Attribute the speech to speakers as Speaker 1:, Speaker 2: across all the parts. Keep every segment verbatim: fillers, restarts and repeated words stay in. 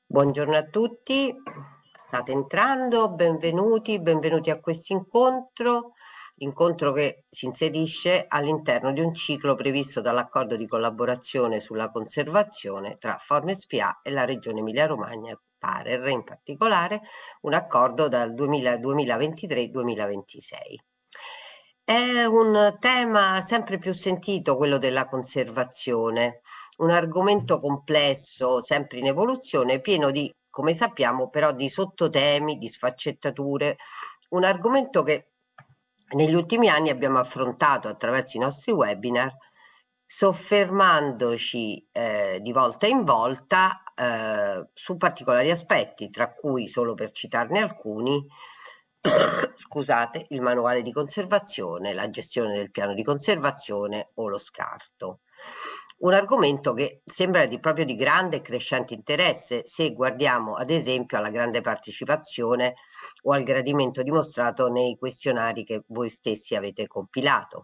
Speaker 1: Buongiorno a tutti, state entrando, benvenuti, benvenuti a questo incontro, incontro che si inserisce all'interno di un ciclo previsto dall'accordo di collaborazione sulla conservazione tra Formes P A e la Regione Emilia-Romagna, Parer in particolare, un accordo dal duemilaventitré-duemilaventisei. È un tema sempre più sentito, quello della conservazione, un argomento complesso, sempre in evoluzione, pieno di, come sappiamo, però di sottotemi, di sfaccettature, un argomento che negli ultimi anni abbiamo affrontato attraverso i nostri webinar, soffermandoci eh, di volta in volta eh, su particolari aspetti, tra cui, solo per citarne alcuni, scusate, il manuale di conservazione, la gestione del piano di conservazione o lo scarto. Un argomento che sembra di, proprio di grande e crescente interesse se guardiamo ad esempio alla grande partecipazione o al gradimento dimostrato nei questionari che voi stessi avete compilato.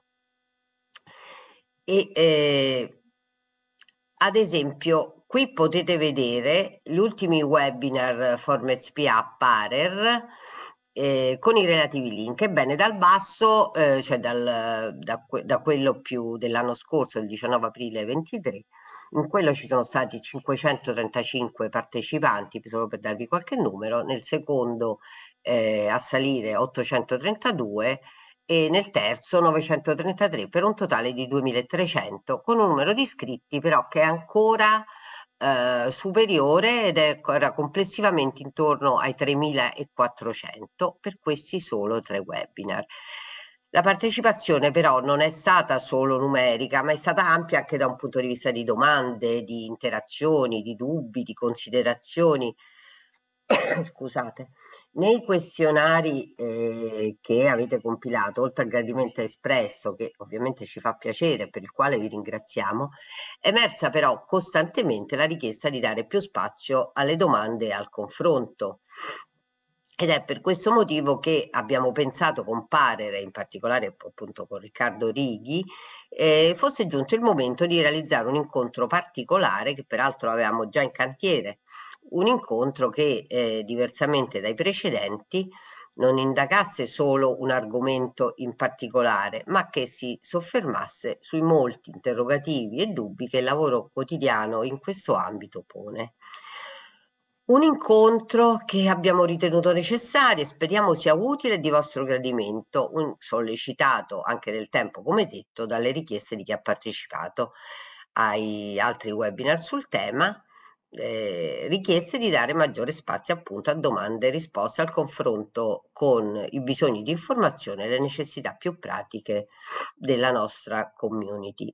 Speaker 1: E eh, ad esempio qui potete vedere gli ultimi webinar Formez P A Parer eh, con i relativi link. Ebbene, dal basso, eh, cioè dal, da, da quello più dell'anno scorso, il diciannove aprile ventitré, in quello ci sono stati cinquecentotrentacinque partecipanti, solo per darvi qualche numero, nel secondo eh, a salire ottocentotrentadue e nel terzo novecentotrentatré, per un totale di duemilatrecento, con un numero di iscritti però che è ancora eh, superiore ed è, era complessivamente intorno ai tremilaquattrocento per questi solo tre webinar. La partecipazione però non è stata solo numerica, ma è stata ampia anche da un punto di vista di domande, di interazioni, di dubbi, di considerazioni. Scusate. Nei questionari eh, che avete compilato, oltre al gradimento espresso, che ovviamente ci fa piacere e per il quale vi ringraziamo, è emersa però costantemente la richiesta di dare più spazio alle domande e al confronto. Ed è per questo motivo che abbiamo pensato con Parere, in particolare appunto con Riccardo Righi, eh, fosse giunto il momento di realizzare un incontro particolare che peraltro avevamo già in cantiere, un incontro che eh, diversamente dai precedenti non indagasse solo un argomento in particolare, ma che si soffermasse sui molti interrogativi e dubbi che il lavoro quotidiano in questo ambito pone. Un incontro che abbiamo ritenuto necessario e speriamo sia utile e di vostro gradimento, un sollecitato anche nel tempo, come detto, dalle richieste di chi ha partecipato ai altri webinar sul tema, eh, richieste di dare maggiore spazio appunto a domande e risposte, al confronto con i bisogni di informazione e le necessità più pratiche della nostra community.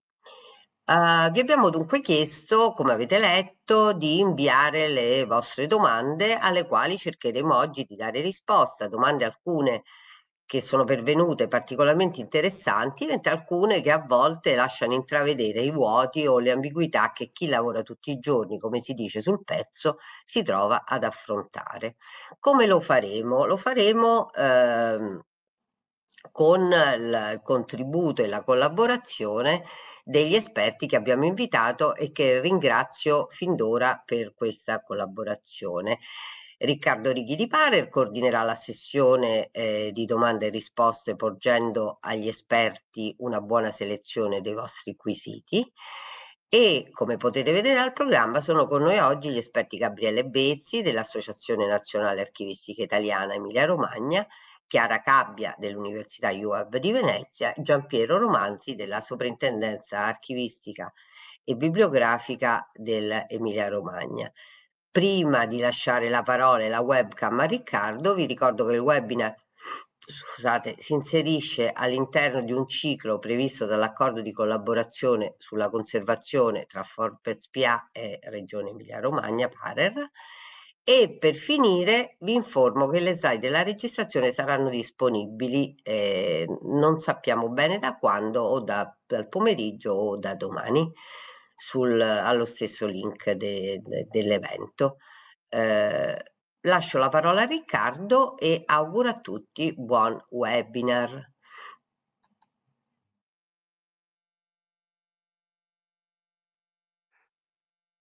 Speaker 1: Uh, vi abbiamo dunque chiesto, come avete letto, di inviare le vostre domande alle quali cercheremo oggi di dare risposta, domande alcune che sono pervenute particolarmente interessanti, mentre alcune che a volte lasciano intravedere i vuoti o le ambiguità che chi lavora tutti i giorni, come si dice sul pezzo, si trova ad affrontare. Come lo faremo? Lo faremo ehm, con il contributo e la collaborazione degli esperti che abbiamo invitato e che ringrazio fin d'ora per questa collaborazione. Riccardo Righi di Parer coordinerà la sessione eh, di domande e risposte porgendo agli esperti una buona selezione dei vostri quesiti. E come potete vedere dal programma sono con noi oggi gli esperti Gabriele Bezzi dell'Associazione Nazionale Archivistica Italiana Emilia Romagna, Chiara Cabbia dell'Università U A V di Venezia e Giampiero Romanzi della Soprintendenza Archivistica e Bibliografica dell'Emilia Romagna. Prima di lasciare la parola e la webcam a Riccardo, vi ricordo che il webinar scusate, si inserisce all'interno di un ciclo previsto dall'accordo di collaborazione sulla conservazione tra Forpez P A e Regione Emilia-Romagna, Parer. E per finire vi informo che le slide della registrazione saranno disponibili, eh, non sappiamo bene da quando, o da, dal pomeriggio o da domani, sul, allo stesso link de, de, dell'evento. Eh, lascio la parola a Riccardo e auguro a tutti buon webinar.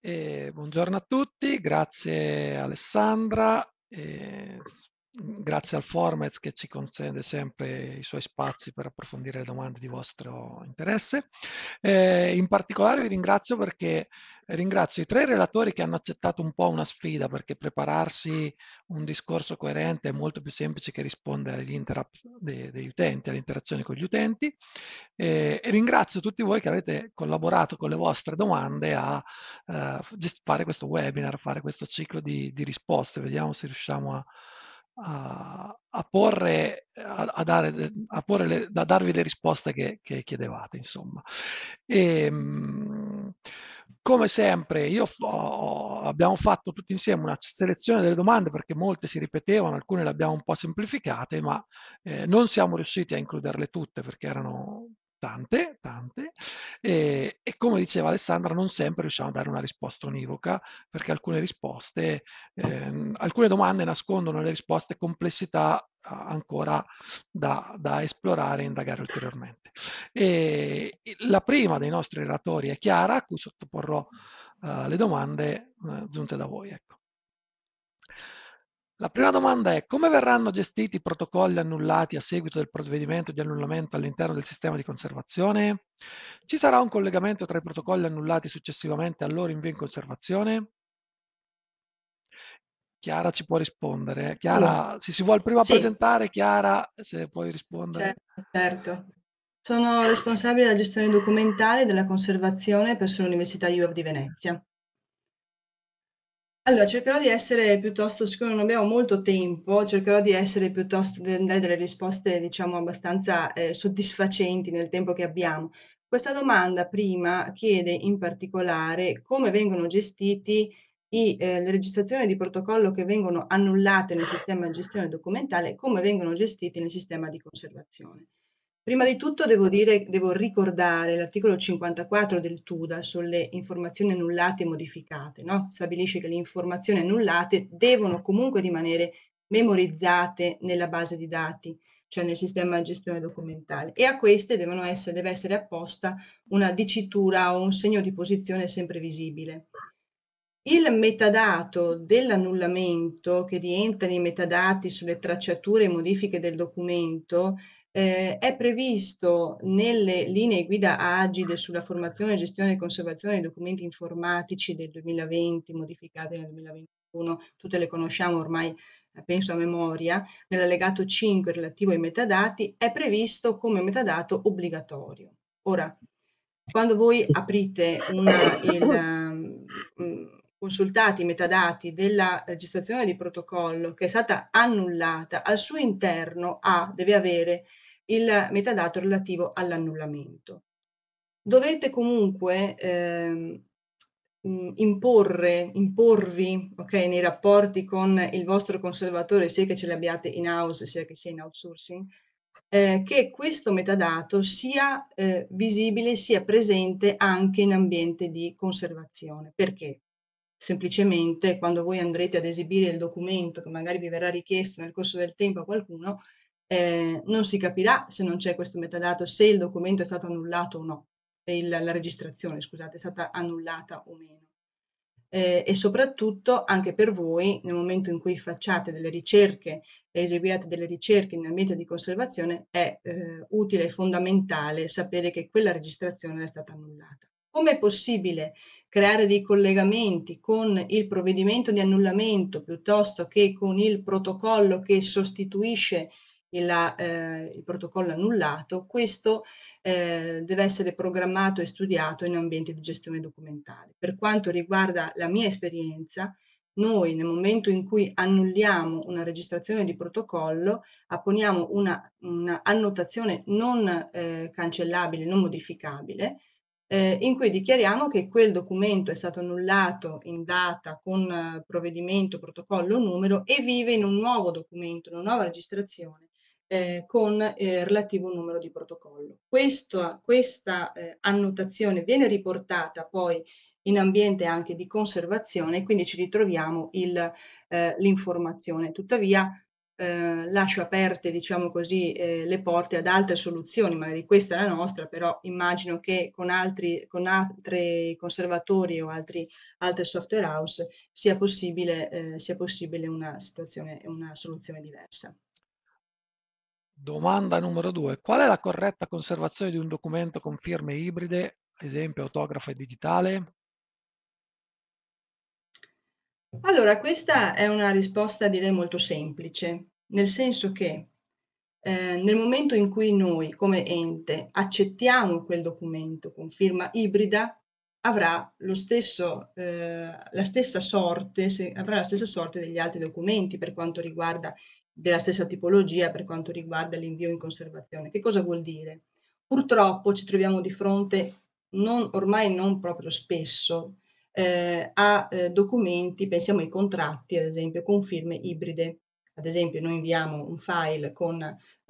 Speaker 2: E buongiorno a tutti, grazie Alessandra, e grazie al Formez che ci concede sempre i suoi spazi per approfondire le domande di vostro interesse. Eh, in particolare vi ringrazio perché ringrazio i tre relatori che hanno accettato un po' una sfida, perché prepararsi un discorso coerente è molto più semplice che rispondere agli interrupt dei, degli utenti, alle interazioni con gli utenti. Eh, e ringrazio tutti voi che avete collaborato con le vostre domande a eh, fare questo webinar, fare questo ciclo di, di risposte. Vediamo se riusciamo a, a, a porre, a, a, dare, a porre le, a darvi le risposte che, che chiedevate, insomma. E, mh, come sempre, io ho, abbiamo fatto tutti insieme una selezione delle domande perché molte si ripetevano, alcune le abbiamo un po' semplificate, ma eh, non siamo riusciti a includerle tutte perché erano tante, tante, e, e come diceva Alessandra, non sempre riusciamo a dare una risposta univoca, perché alcune risposte, ehm, alcune domande nascondono nelle risposte complessità ancora da, da esplorare e indagare ulteriormente. E la prima dei nostri relatori è Chiara, a cui sottoporrò uh, le domande uh, giunte da voi. Ecco. La prima domanda è: come verranno gestiti i protocolli annullati a seguito del provvedimento di annullamento all'interno del sistema di conservazione? Ci sarà un collegamento tra i protocolli annullati successivamente al loro invio in conservazione? Chiara ci può rispondere.
Speaker 3: Sì,
Speaker 2: Chiara, se si vuole prima
Speaker 3: sì,
Speaker 2: presentare, Chiara, se puoi rispondere.
Speaker 3: certo, certo. Sono responsabile della gestione documentale e della conservazione presso l'Università I U P di Venezia. Allora, cercherò di essere piuttosto, siccome non abbiamo molto tempo, cercherò di essere piuttosto, di dare delle risposte, diciamo, abbastanza eh, soddisfacenti nel tempo che abbiamo. Questa domanda prima chiede in particolare come vengono gestiti i, eh, le registrazioni di protocollo che vengono annullate nel sistema di gestione documentale e come vengono gestiti nel sistema di conservazione. Prima di tutto devo dire, devo ricordare l'articolo cinquantaquattro del T U D A sulle informazioni annullate e modificate, no? Stabilisce che le informazioni annullate devono comunque rimanere memorizzate nella base di dati, cioè nel sistema di gestione documentale, e a queste devono essere, deve essere apposta una dicitura o un segno di posizione sempre visibile. Il metadato dell'annullamento, che rientra nei metadati sulle tracciature e modifiche del documento, eh, è previsto nelle linee guida agide sulla formazione, gestione e conservazione dei documenti informatici del duemilaventi, modificate nel duemilaventuno, tutte le conosciamo ormai, penso a memoria. Nell'allegato cinque relativo ai metadati è previsto come metadato obbligatorio. Ora, quando voi aprite una, il, um, consultate i metadati della registrazione di protocollo che è stata annullata, al suo interno ha, deve avere il metadato relativo all'annullamento. Dovete comunque ehm, imporre, imporvi, ok, nei rapporti con il vostro conservatore, sia che ce l'abbiate in house sia che sia in outsourcing, eh, che questo metadato sia eh, visibile, sia presente anche in ambiente di conservazione. Perché? Semplicemente quando voi andrete ad esibire il documento che magari vi verrà richiesto nel corso del tempo a qualcuno, eh, non si capirà se non c'è questo metadato, se il documento è stato annullato o no, il, la registrazione, scusate, è stata annullata o meno. Eh, e soprattutto anche per voi, nel momento in cui facciate delle ricerche e eseguiate delle ricerche in ambiente di conservazione, è eh, utile e fondamentale sapere che quella registrazione è stata annullata. Come è possibile creare dei collegamenti con il provvedimento di annullamento piuttosto che con il protocollo che sostituisce il, eh, il protocollo annullato? Questo eh, deve essere programmato e studiato in ambienti di gestione documentale. Per quanto riguarda la mia esperienza, noi nel momento in cui annulliamo una registrazione di protocollo, apponiamo una, una annotazione non eh, cancellabile, non modificabile, eh, in cui dichiariamo che quel documento è stato annullato in data con eh, provvedimento, protocollo, numero e vive in un nuovo documento, una nuova registrazione eh, con eh, relativo numero di protocollo. Questo, questa eh, annotazione viene riportata poi in ambiente anche di conservazione e quindi ci ritroviamo eh, l'informazione. Tuttavia eh, lascio aperte, diciamo così, eh, le porte ad altre soluzioni, magari questa è la nostra, però immagino che con altri, con altri conservatori o altri, altre software house sia possibile, eh, sia possibile una situazione, una soluzione diversa.
Speaker 2: Domanda numero due. Qual è la corretta conservazione di un documento con firme ibride, esempio autografo e digitale?
Speaker 3: Allora, questa è una risposta direi molto semplice, nel senso che eh, nel momento in cui noi come ente accettiamo quel documento con firma ibrida, avrà lo stesso, eh, la stessa sorte, se, avrà la stessa sorte degli altri documenti per quanto riguarda della stessa tipologia, per quanto riguarda l'invio in conservazione. Che cosa vuol dire? Purtroppo ci troviamo di fronte, non, ormai non proprio spesso, eh, a eh, documenti, pensiamo ai contratti ad esempio, con firme ibride. Ad esempio noi inviamo un file con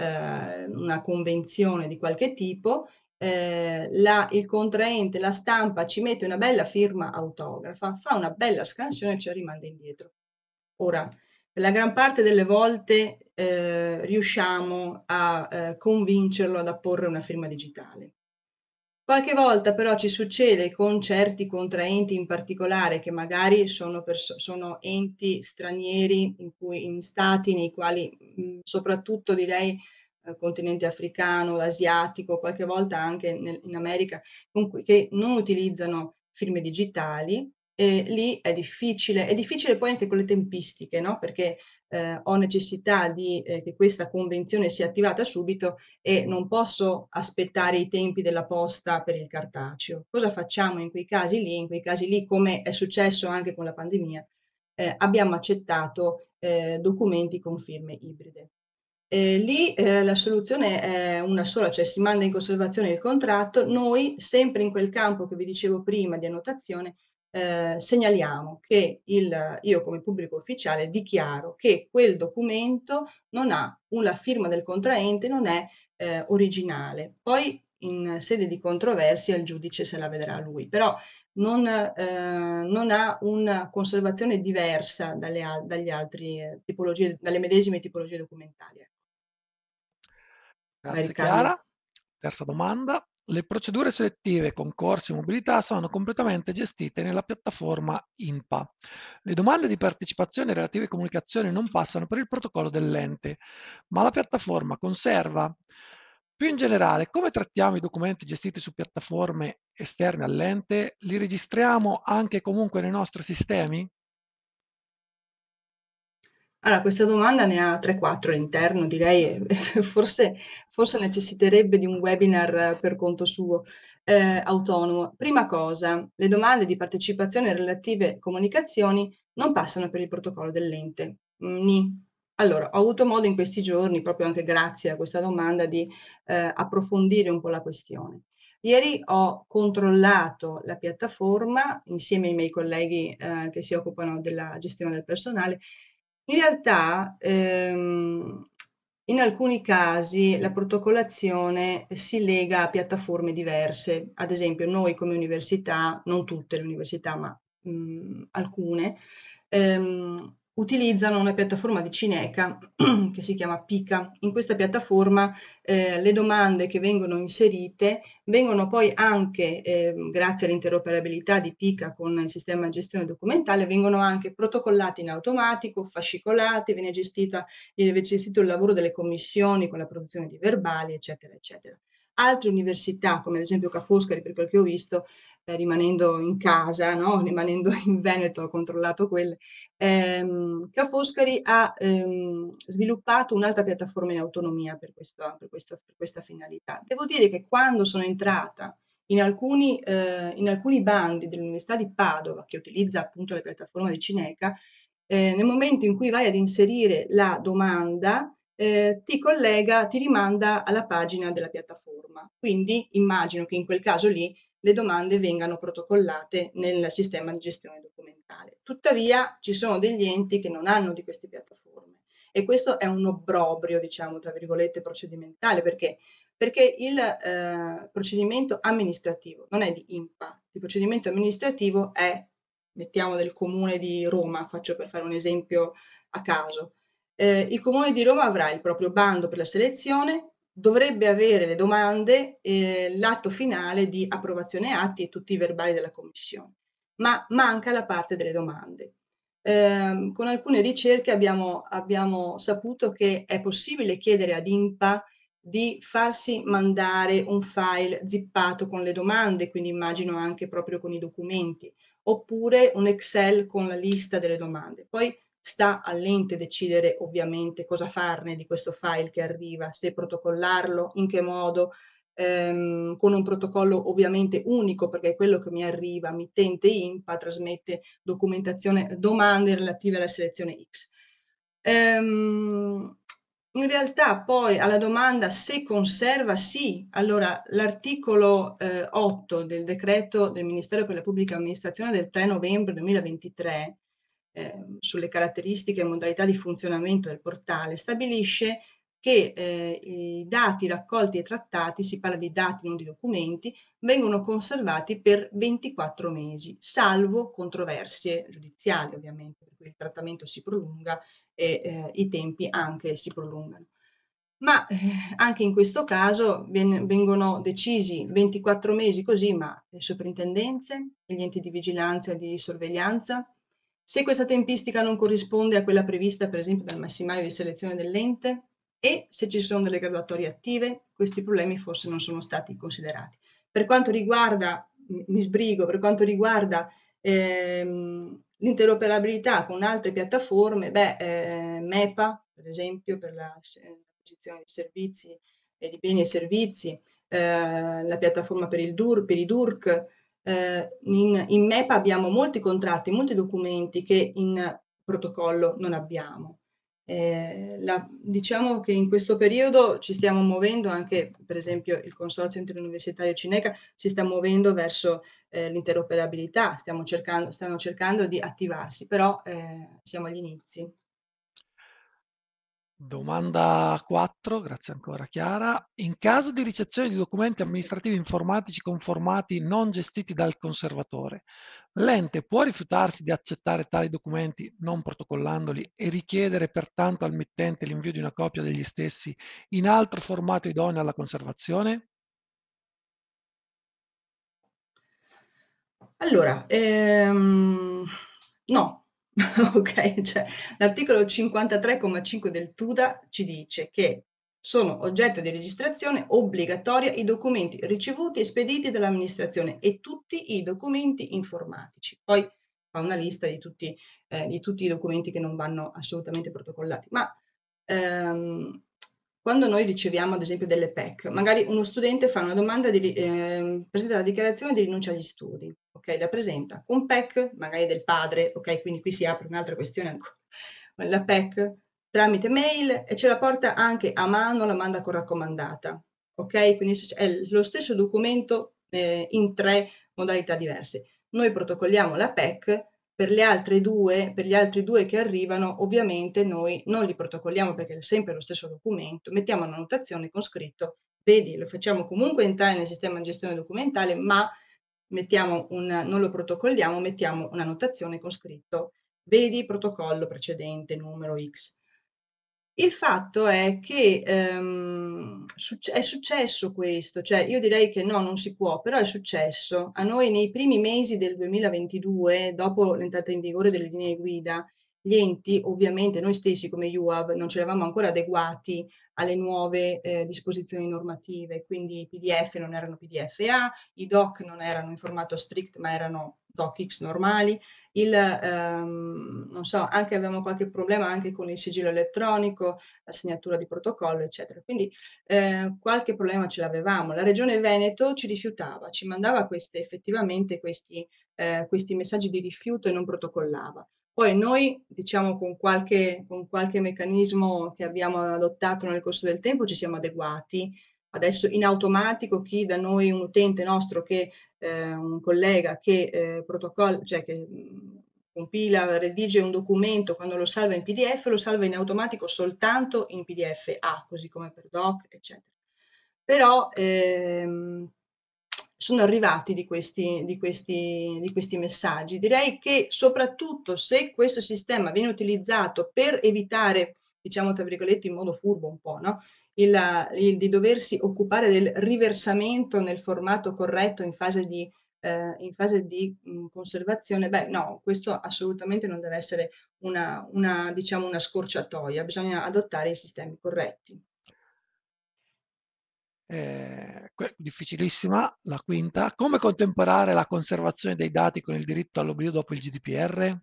Speaker 3: eh, una convenzione di qualche tipo, eh, la, il contraente, la stampa ci mette una bella firma autografa, fa una bella scansione e ce la rimanda indietro. Ora, per la gran parte delle volte eh, riusciamo a eh, convincerlo ad apporre una firma digitale. Qualche volta però ci succede con certi contraenti in particolare che magari sono, sono enti stranieri in, cui, in stati nei quali mh, soprattutto direi eh, continente africano, asiatico, qualche volta anche nel, in America, cui, che non utilizzano firme digitali e lì è difficile, è difficile poi anche con le tempistiche, no? Perché eh, ho necessità di eh, che questa convenzione sia attivata subito e non posso aspettare i tempi della posta per il cartaceo. Cosa facciamo in quei casi lì? In quei casi lì, come è successo anche con la pandemia, eh, abbiamo accettato eh, documenti con firme ibride. Eh, lì eh, la soluzione è una sola, cioè si manda in conservazione il contratto, noi sempre in quel campo che vi dicevo prima di annotazione eh, segnaliamo che il, io come pubblico ufficiale dichiaro che quel documento non ha una firma del contraente, non è eh, originale. Poi in sede di controversia il giudice se la vedrà lui, però non, eh, non ha una conservazione diversa dalle, dagli altri eh, tipologie, dalle medesime tipologie documentali.
Speaker 2: Grazie Chiara. Terza domanda. Le procedure selettive, concorsi e mobilità sono completamente gestite nella piattaforma I N P A. Le domande di partecipazione relative a comunicazioni non passano per il protocollo dell'ente, ma la piattaforma conserva. Più in generale, come trattiamo i documenti gestiti su piattaforme esterne all'ente? Li registriamo anche comunque nei nostri sistemi?
Speaker 3: Allora, questa domanda ne ha tre quattro all'interno, direi, forse, forse necessiterebbe di un webinar per conto suo, eh, autonomo. Prima cosa, le domande di partecipazione relative comunicazioni non passano per il protocollo dell'ente. Ni. Allora, ho avuto modo in questi giorni, proprio anche grazie a questa domanda, di eh, approfondire un po' la questione. Ieri ho controllato la piattaforma insieme ai miei colleghi eh, che si occupano della gestione del personale. In realtà, ehm, in alcuni casi la protocollazione si lega a piattaforme diverse. Ad esempio, noi come università, non tutte le università, ma mh, alcune, ehm, utilizzano una piattaforma di Cineca che si chiama Pica. In questa piattaforma eh, le domande che vengono inserite vengono poi anche, eh, grazie all'interoperabilità di Pica con il sistema di gestione documentale, vengono anche protocollate in automatico, fascicolate, viene, gestita, viene gestito il lavoro delle commissioni con la produzione di verbali, eccetera, eccetera. Altre università, come ad esempio Ca' Foscari, per quel che ho visto, eh, rimanendo in casa, no? Rimanendo in Veneto, ho controllato quelle, ehm, Ca' Foscari ha ehm, sviluppato un'altra piattaforma in autonomia per, questo, per, questo, per questa finalità. Devo dire che quando sono entrata in alcuni, eh, in alcuni bandi dell'Università di Padova, che utilizza appunto la piattaforma di Cineca, eh, nel momento in cui vai ad inserire la domanda, eh, ti collega, ti rimanda alla pagina della piattaforma. Quindi immagino che in quel caso lì le domande vengano protocollate nel sistema di gestione documentale. Tuttavia ci sono degli enti che non hanno di queste piattaforme e questo è un obbrobrio, diciamo, tra virgolette, procedimentale, perché perché il eh, procedimento amministrativo non è di I N P A, il procedimento amministrativo è, mettiamo del comune di Roma, faccio per fare un esempio a caso, Eh, il Comune di Roma avrà il proprio bando per la selezione, dovrebbe avere le domande, eh, l'atto finale di approvazione atti e tutti i verbali della commissione, ma manca la parte delle domande. Eh, con alcune ricerche abbiamo, abbiamo saputo che è possibile chiedere ad INPA di farsi mandare un file zippato con le domande, quindi immagino anche proprio con i documenti, oppure un Excel con la lista delle domande. Poi sta all'ente decidere ovviamente cosa farne di questo file che arriva, se protocollarlo, in che modo, ehm, con un protocollo ovviamente unico, perché è quello che mi arriva, mittente INPA, trasmette documentazione, domande relative alla selezione X. Ehm, in realtà poi alla domanda se conserva, sì. Allora l'articolo eh, otto del decreto del Ministero per la Pubblica Amministrazione del tre novembre duemilaventitré eh, sulle caratteristiche e modalità di funzionamento del portale stabilisce che eh, i dati raccolti e trattati, si parla di dati non di documenti, vengono conservati per ventiquattro mesi, salvo controversie giudiziali ovviamente, per cui il trattamento si prolunga e eh, i tempi anche si prolungano. Ma eh, anche in questo caso ven vengono decisi ventiquattro mesi così, ma le soprintendenze e gli enti di vigilanza e di sorveglianza, se questa tempistica non corrisponde a quella prevista per esempio dal massimario di selezione dell'ente e se ci sono delle graduatorie attive, questi problemi forse non sono stati considerati. Per quanto riguarda, mi sbrigo, per quanto riguarda ehm, l'interoperabilità con altre piattaforme, beh, eh, MEPA, per esempio, per l'acquisizione di servizi e di beni e servizi, eh, la piattaforma per, il D U R, per i D U R C, eh, in, in MEPA abbiamo molti contratti, molti documenti che in protocollo non abbiamo. Eh, la, diciamo che in questo periodo ci stiamo muovendo anche, per esempio, il Consorzio Interuniversitario Cineca si sta muovendo verso eh, l'interoperabilità, stiamo cercando, stanno cercando di attivarsi, però eh, siamo agli inizi.
Speaker 2: Domanda quattro, grazie ancora Chiara. In caso di ricezione di documenti amministrativi informatici con formati non gestiti dal conservatore, l'ente può rifiutarsi di accettare tali documenti non protocollandoli e richiedere pertanto al mittente l'invio di una copia degli stessi in altro formato idoneo alla conservazione?
Speaker 3: Allora, ehm, no, ok, cioè l'articolo cinquantatré comma cinque del TUDA ci dice che sono oggetto di registrazione obbligatoria i documenti ricevuti e spediti dall'amministrazione e tutti i documenti informatici. Poi fa una lista di tutti, eh, di tutti i documenti che non vanno assolutamente protocollati, ma ehm, quando noi riceviamo ad esempio delle P E C, magari uno studente fa una domanda, di, eh, presenta la dichiarazione di rinuncia agli studi, ok? La presenta con P E C, magari del padre, ok? Quindi qui si apre un'altra questione ancora. La P E C tramite mail e ce la porta anche a mano, la manda con raccomandata, ok? Quindi è lo stesso documento eh, in tre modalità diverse. Noi protocolliamo la P E C. Per le altre due, per gli altri due che arrivano, ovviamente noi non li protocolliamo perché è sempre lo stesso documento, mettiamo una notazione con scritto, vedi, lo facciamo comunque entrare nel sistema di gestione documentale, ma mettiamo un, non lo protocolliamo, mettiamo una notazione con scritto, vedi protocollo precedente, numero X. Il fatto è che ehm, è successo questo, cioè io direi che no, non si può, però è successo. A noi nei primi mesi del duemilaventidue, dopo l'entrata in vigore delle linee guida, gli enti, ovviamente noi stessi come U A V non ci eravamo ancora adeguati alle nuove eh, disposizioni normative, quindi i P D F non erano P D F A, i doc non erano in formato strict ma erano docx normali, il, ehm, non so, anche avevamo qualche problema anche con il sigillo elettronico, la segnatura di protocollo, eccetera. Quindi eh, qualche problema ce l'avevamo. La Regione Veneto ci rifiutava, ci mandava queste, effettivamente questi, eh, questi messaggi di rifiuto e non protocollava. Poi noi, diciamo, con qualche, con qualche meccanismo che abbiamo adottato nel corso del tempo ci siamo adeguati. Adesso in automatico chi da noi, un utente nostro che eh, un collega che eh, protocollo, cioè che mh, compila, redige un documento, quando lo salva in P D F, lo salva in automatico soltanto in P D F A, così come per doc, eccetera. Però ehm, sono arrivati di questi, di, questi, di questi messaggi. Direi che soprattutto se questo sistema viene utilizzato per evitare diciamo tra virgolette in modo furbo un po', no? Il, il di doversi occupare del riversamento nel formato corretto in fase di, eh, in fase di mh, conservazione, beh no, questo assolutamente non deve essere una, una, diciamo, una scorciatoia, bisogna adottare i sistemi corretti.
Speaker 2: Eh, difficilissima, la quinta. Come contemperare la conservazione dei dati con il diritto all'oblio dopo il G D P R?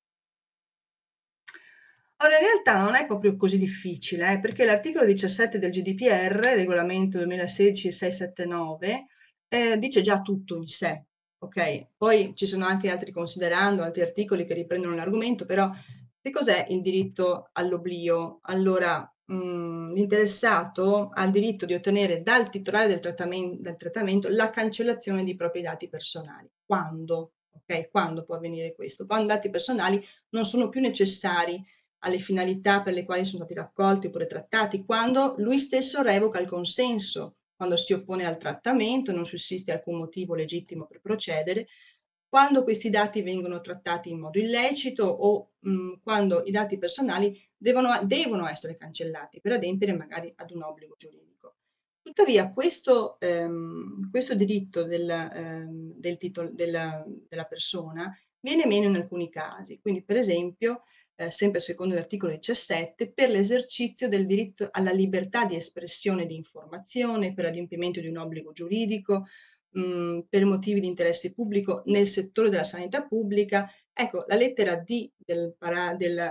Speaker 3: Allora, in realtà non è proprio così difficile, eh, perché l'articolo diciassette del G D P R, regolamento duemilasedici seicentosettantanove, eh, dice già tutto in sé, ok? Poi ci sono anche altri considerando, altri articoli che riprendono l'argomento, però che cos'è il diritto all'oblio? Allora, mh, l'interessato ha il diritto di ottenere dal titolare del trattamento, del trattamento la cancellazione di propri dati personali. Quando? Ok? Quando può avvenire questo? Quando i dati personali non sono più necessari alle finalità per le quali sono stati raccolti oppure trattati, quando lui stesso revoca il consenso, quando si oppone al trattamento, non sussiste alcun motivo legittimo per procedere, quando questi dati vengono trattati in modo illecito o mh, quando i dati personali devono, devono essere cancellati per adempiere magari ad un obbligo giuridico. Tuttavia questo, ehm, questo diritto del, ehm, del titolo, della, della persona viene meno in alcuni casi, quindi per esempio eh, sempre secondo l'articolo diciassette, per l'esercizio del diritto alla libertà di espressione di informazione, per adempimento di un obbligo giuridico, mh, per motivi di interesse pubblico nel settore della sanità pubblica. Ecco, la lettera D del, para, del,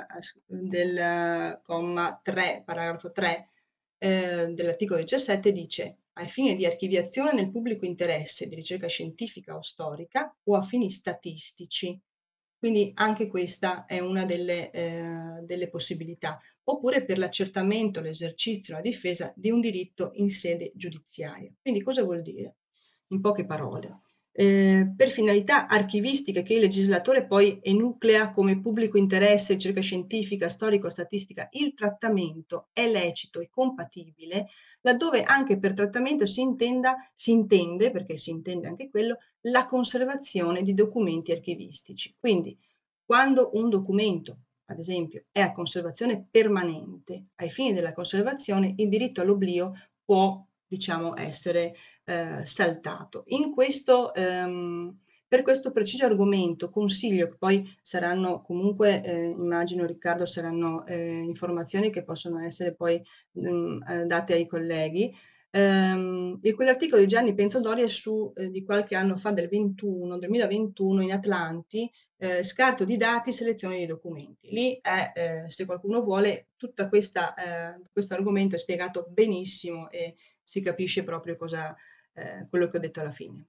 Speaker 3: del comma tre, paragrafo tre eh, dell'articolo diciassette dice ai fini di archiviazione nel pubblico interesse di ricerca scientifica o storica o a fini statistici. Quindi anche questa è una delle, eh, delle possibilità. Oppure per l'accertamento, l'esercizio, la difesa di un diritto in sede giudiziaria. Quindi cosa vuol dire? In poche parole. Eh, per finalità archivistiche che il legislatore poi enuclea come pubblico interesse, ricerca scientifica, storico-statistica, il trattamento è lecito e compatibile laddove anche per trattamento si, intenda, si intende, perché si intende anche quello, la conservazione di documenti archivistici. Quindi, quando un documento, ad esempio, è a conservazione permanente, ai fini della conservazione, il diritto all'oblio può, diciamo, essere eh, saltato. In questo, ehm, per questo preciso argomento consiglio, che poi saranno comunque, eh, immagino Riccardo, saranno eh, informazioni che possono essere poi mh, date ai colleghi, Um, e quell'articolo di Gianni Pensodori è su, eh, di qualche anno fa, del ventuno, duemilaventuno, in Atlanti, eh, scarto di dati, selezione di documenti. Lì è, eh, se qualcuno vuole, tutto questo argomento è spiegato benissimo e si capisce proprio cosa, eh, quello che ho detto alla fine.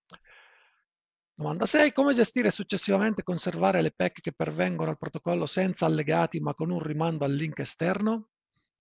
Speaker 2: Domanda sei. Come gestire successivamente e conservare le P E C che pervengono al protocollo senza allegati ma con un rimando al link esterno?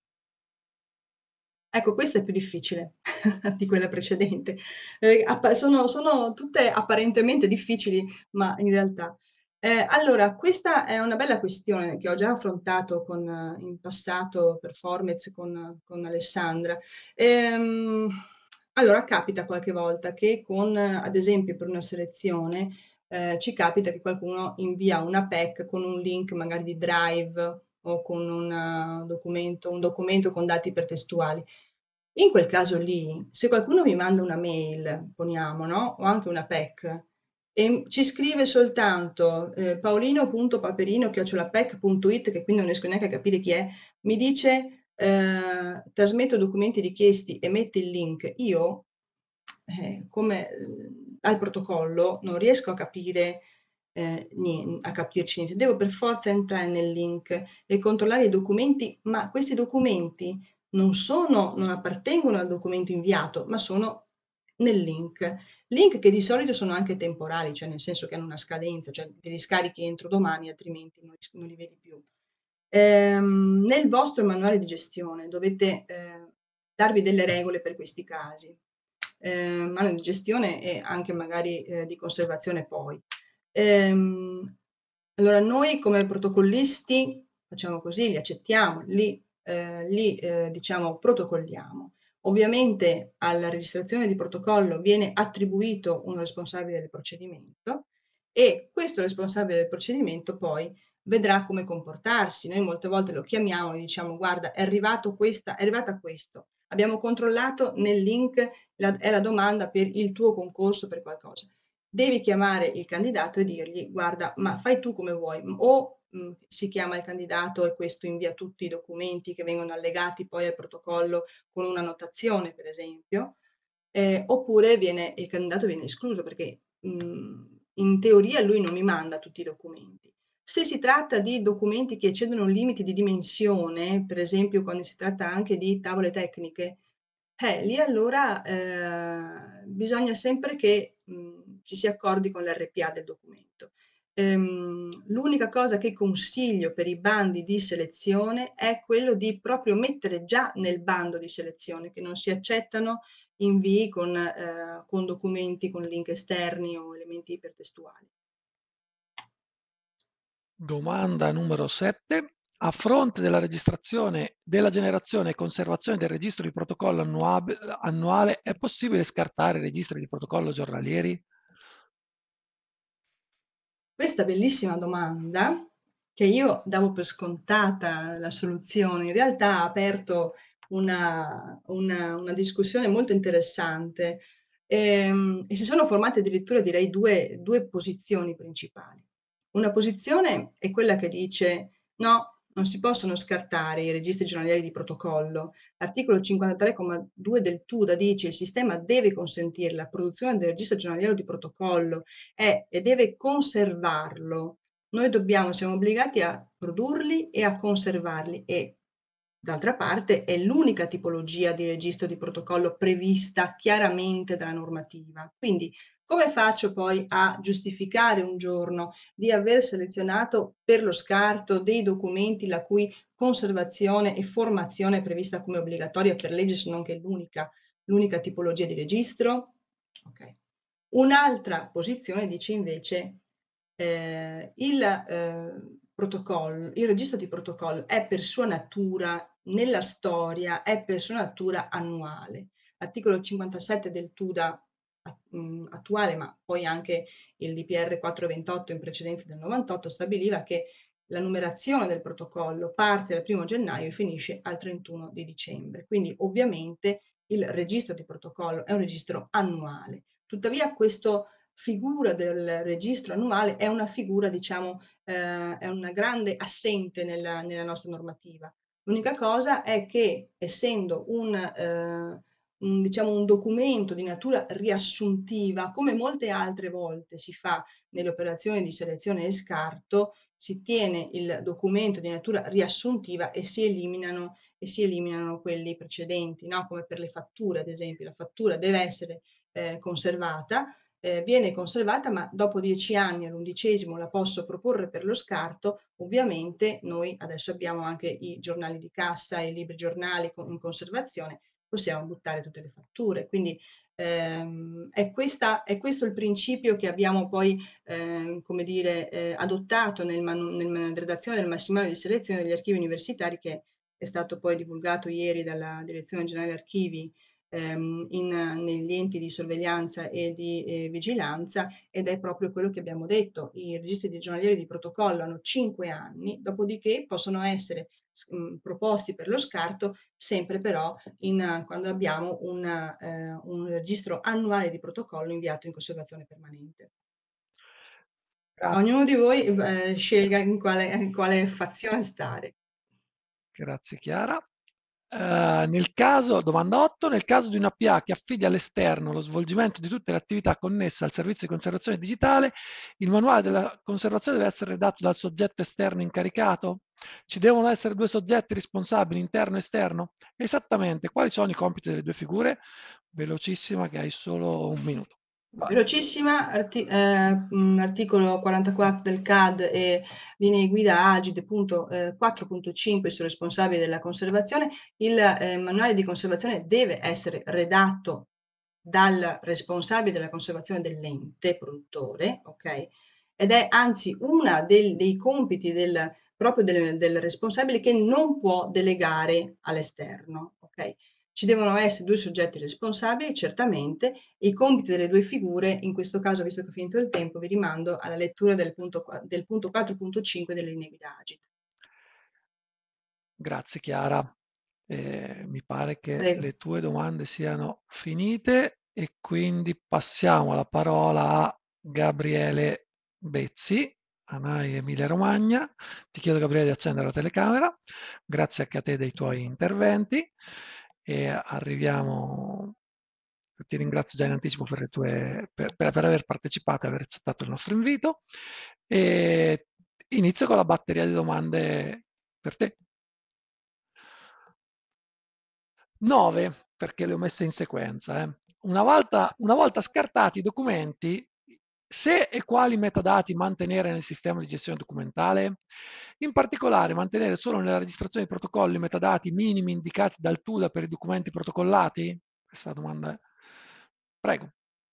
Speaker 3: Ecco, questa è più difficile di quella precedente. Eh, sono, sono tutte apparentemente difficili, ma in realtà. Eh, allora, questa è una bella questione che ho già affrontato con, in passato per Formez con, con Alessandra. Ehm, allora, capita qualche volta che con, ad esempio, per una selezione, eh, ci capita che qualcuno invia una P E C con un link magari di Drive o con un documento, un documento con dati ipertestuali. In quel caso lì, se qualcuno mi manda una mail, poniamo, no? O anche una P E C, e ci scrive soltanto eh, paolino.paperino chiocciola pec punto it, che quindi non riesco neanche a capire chi è, mi dice eh, trasmetto documenti richiesti e mette il link, io eh, come eh, al protocollo non riesco a capire eh, niente, a capirci niente, devo per forza entrare nel link e controllare i documenti, ma questi documenti non sono, non appartengono al documento inviato, ma sono nel link. Link che di solito sono anche temporali, cioè nel senso che hanno una scadenza, cioè li riscarichi entro domani, altrimenti non li, non li vedi più. Ehm, nel vostro manuale di gestione dovete eh, darvi delle regole per questi casi. Eh, manuale di gestione e anche magari eh, di conservazione poi. Ehm, allora noi come protocollisti facciamo così, li accettiamo, li, eh, li eh, diciamo protocolliamo. Ovviamente alla registrazione di protocollo viene attribuito un responsabile del procedimento e questo responsabile del procedimento poi vedrà come comportarsi. Noi molte volte lo chiamiamo e diciamo: guarda, è arrivato questa, è arrivata questo. Abbiamo controllato nel link, la, è la domanda per il tuo concorso per qualcosa. Devi chiamare il candidato e dirgli: guarda, ma fai tu come vuoi, o mh, si chiama il candidato e questo invia tutti i documenti che vengono allegati poi al protocollo con una notazione, per esempio, eh, oppure viene, il candidato viene escluso perché mh, in teoria lui non mi manda tutti i documenti. Se si tratta di documenti che eccedono limiti di dimensione, per esempio quando si tratta anche di tavole tecniche, eh, lì allora eh, bisogna sempre che mh, ci si accordi con l'R P A del documento. Ehm, l'unica cosa che consiglio per i bandi di selezione è quello di proprio mettere già nel bando di selezione che non si accettano invii con, eh, con documenti con link esterni o elementi ipertestuali.
Speaker 2: Domanda numero sette. A fronte della registrazione, della generazione e conservazione del registro di protocollo annuale, è possibile scartare i registri di protocollo giornalieri?
Speaker 3: Questa bellissima domanda, che io davo per scontata la soluzione, in realtà ha aperto una, una, una discussione molto interessante e, e si sono formate addirittura, direi, due, due posizioni principali. Una posizione è quella che dice no, non si possono scartare i registri giornalieri di protocollo. L'articolo cinquantatré comma due del TUDA dice il sistema deve consentire la produzione del registro giornaliero di protocollo e, e deve conservarlo. Noi dobbiamo, siamo obbligati a produrli e a conservarli e d'altra parte è l'unica tipologia di registro di protocollo prevista chiaramente dalla normativa. Quindi come faccio poi a giustificare un giorno di aver selezionato per lo scarto dei documenti la cui conservazione e formazione è prevista come obbligatoria per legge, se non che è l'unica, l'unica tipologia di registro? Okay. Un'altra posizione dice invece eh, il eh, protocollo, il registro di protocollo è per sua natura, nella storia, è per sua natura annuale. L'articolo cinquantasette del TUDA attuale, ma poi anche il D P R quattrocentoventotto in precedenza del novantotto, stabiliva che la numerazione del protocollo parte dal primo gennaio e finisce al trentuno di dicembre. Quindi ovviamente il registro di protocollo è un registro annuale. Tuttavia questa figura del registro annuale è una figura, diciamo, eh, è una grande assente nella, nella nostra normativa. L'unica cosa è che essendo un, eh, un, diciamo, un documento di natura riassuntiva, come molte altre volte si fa nelle operazioni di selezione e scarto, si tiene il documento di natura riassuntiva e si eliminano, e si eliminano quelli precedenti, no? Come per le fatture, ad esempio. La fattura deve essere eh, conservata, eh, viene conservata, ma dopo dieci anni all'undicesimo la posso proporre per lo scarto. Ovviamente noi adesso abbiamo anche i giornali di cassa e i libri giornali in conservazione, possiamo buttare tutte le fatture. Quindi ehm, è, questa, è questo il principio che abbiamo poi, eh, come dire, eh, adottato nel nella redazione del massimale di selezione degli archivi universitari, che è stato poi divulgato ieri dalla Direzione Generale Archivi ehm, in, negli enti di sorveglianza e di eh, vigilanza, ed è proprio quello che abbiamo detto. I registri di giornalieri di protocollo hanno cinque anni, dopodiché possono essere mh, proposti per lo scarto, sempre però in, quando abbiamo un, eh, un registro annuale di protocollo inviato in conservazione permanente.
Speaker 2: Grazie.
Speaker 3: Ognuno di voi eh, scelga in quale, in quale fazione stare.
Speaker 2: Grazie Chiara. Uh, nel caso, domanda otto, nel caso di una P A che affidi all'esterno lo svolgimento di tutte le attività connesse al servizio di conservazione digitale, il manuale della conservazione deve essere redatto dal soggetto esterno incaricato? Ci devono essere due soggetti responsabili, interno e esterno? Esattamente, quali sono i compiti delle due figure? Velocissima, che hai solo un minuto. Vai.
Speaker 3: Velocissima, arti eh, mh, articolo quarantaquattro del C A D e linee guida Agide, punto eh, quattro punto cinque sul responsabile della conservazione. Il eh, manuale di conservazione deve essere redatto dal responsabile della conservazione dell'ente produttore, ok? Ed è anzi uno dei compiti del, proprio del, del responsabile, che non può delegare all'esterno, ok? Ci devono essere due soggetti responsabili, certamente, e i compiti delle due figure, in questo caso, visto che ho finito il tempo, vi rimando alla lettura del punto, del punto quattro punto cinque delle linee guida Agit.
Speaker 2: Grazie Chiara. Eh, mi pare che
Speaker 3: Prego.
Speaker 2: le tue domande siano finite e quindi passiamo la parola a Gabriele Bezzi, A N A I Emilia Romagna. Ti chiedo Gabriele di accendere la telecamera. Grazie anche a te dei tuoi interventi e arriviamo. Ti ringrazio già in anticipo per, le tue, per, per, per aver partecipato e aver accettato il nostro invito. E inizio con la batteria di domande per te. nove, perché le ho messe in sequenza. Eh. Una volta, una volta scartati i documenti, se e quali metadati mantenere nel sistema di gestione documentale? In particolare, mantenere solo nella registrazione dei protocolli i metadati minimi indicati dal T U D A per i documenti protocollati? Questa domanda è... Prego.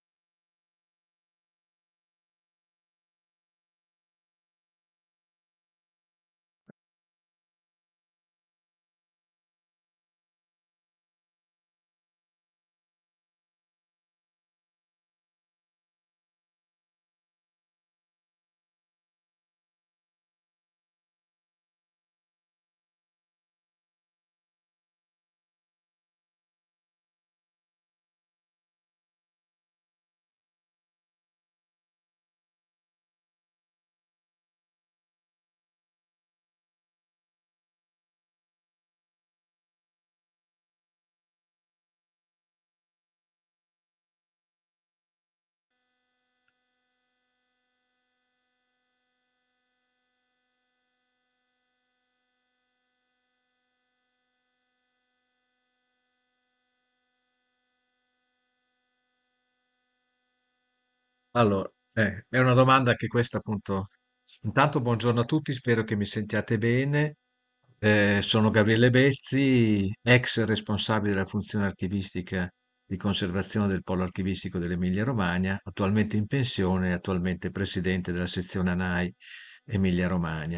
Speaker 4: Allora, eh, è una domanda che questa appunto. Intanto buongiorno a tutti, spero che mi sentiate bene. Eh, sono Gabriele Bezzi, ex responsabile della funzione archivistica di conservazione del Polo Archivistico dell'Emilia-Romagna, attualmente in pensione e attualmente presidente della sezione A N A I Emilia-Romagna.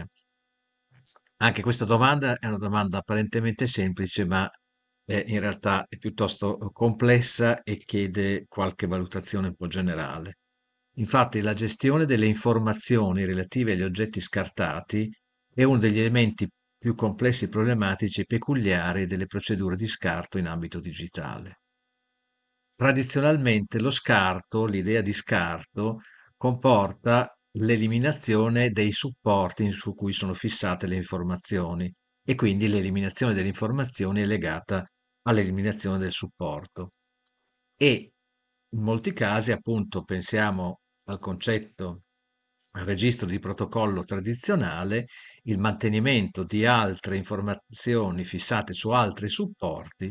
Speaker 4: Anche questa domanda è una domanda apparentemente semplice, ma eh, in realtà è piuttosto complessa e chiede qualche valutazione un po' generale. Infatti, la gestione delle informazioni relative agli oggetti scartati è uno degli elementi più complessi e problematici e peculiari delle procedure di scarto in ambito digitale. Tradizionalmente lo scarto, l'idea di scarto, comporta l'eliminazione dei supporti su cui sono fissate le informazioni e quindi l'eliminazione delle informazioni è legata all'eliminazione del supporto. E in molti casi, appunto, pensiamo al concetto, al registro di protocollo tradizionale, il mantenimento di altre informazioni fissate su altri supporti,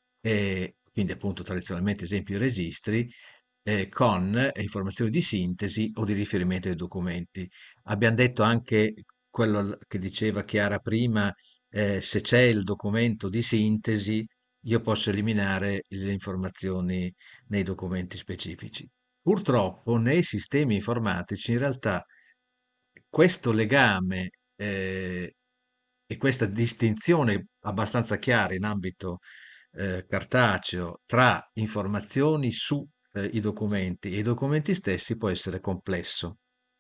Speaker 4: e quindi appunto tradizionalmente esempio i registri, eh, con eh, informazioni di sintesi o di riferimento ai documenti. Abbiamo detto anche quello che diceva Chiara prima, eh, se c'è il documento di sintesi, io posso eliminare le informazioni nei documenti specifici. Purtroppo nei sistemi informatici in realtà questo legame eh, e questa distinzione abbastanza chiara in ambito eh, cartaceo tra informazioni su eh, i documenti e i documenti stessi può essere complesso.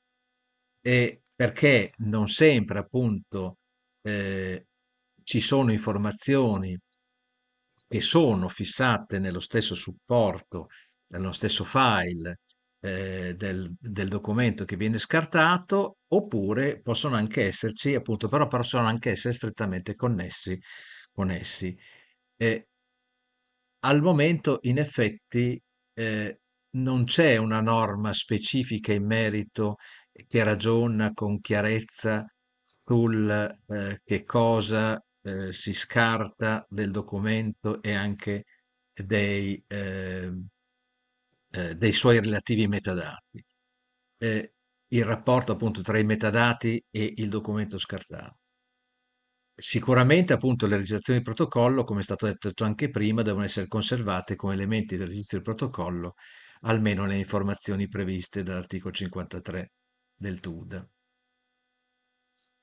Speaker 4: E perché non sempre appunto eh, ci sono informazioni che sono fissate nello stesso supporto, nello stesso file eh, del, del documento che viene scartato, oppure possono anche esserci, appunto, però possono anche essere strettamente connessi, connessi. Eh, Al momento, in effetti, eh, non c'è una norma specifica in merito che ragiona con chiarezza sul eh, che cosa eh, si scarta del documento e anche dei, eh, eh, dei suoi relativi metadati. Eh, il rapporto appunto tra i metadati e il documento scartato. Sicuramente appunto le registrazioni di protocollo, come è stato detto anche prima, devono essere conservate come elementi del registro di protocollo, almeno le informazioni previste dall'articolo cinquantatré del T U D A.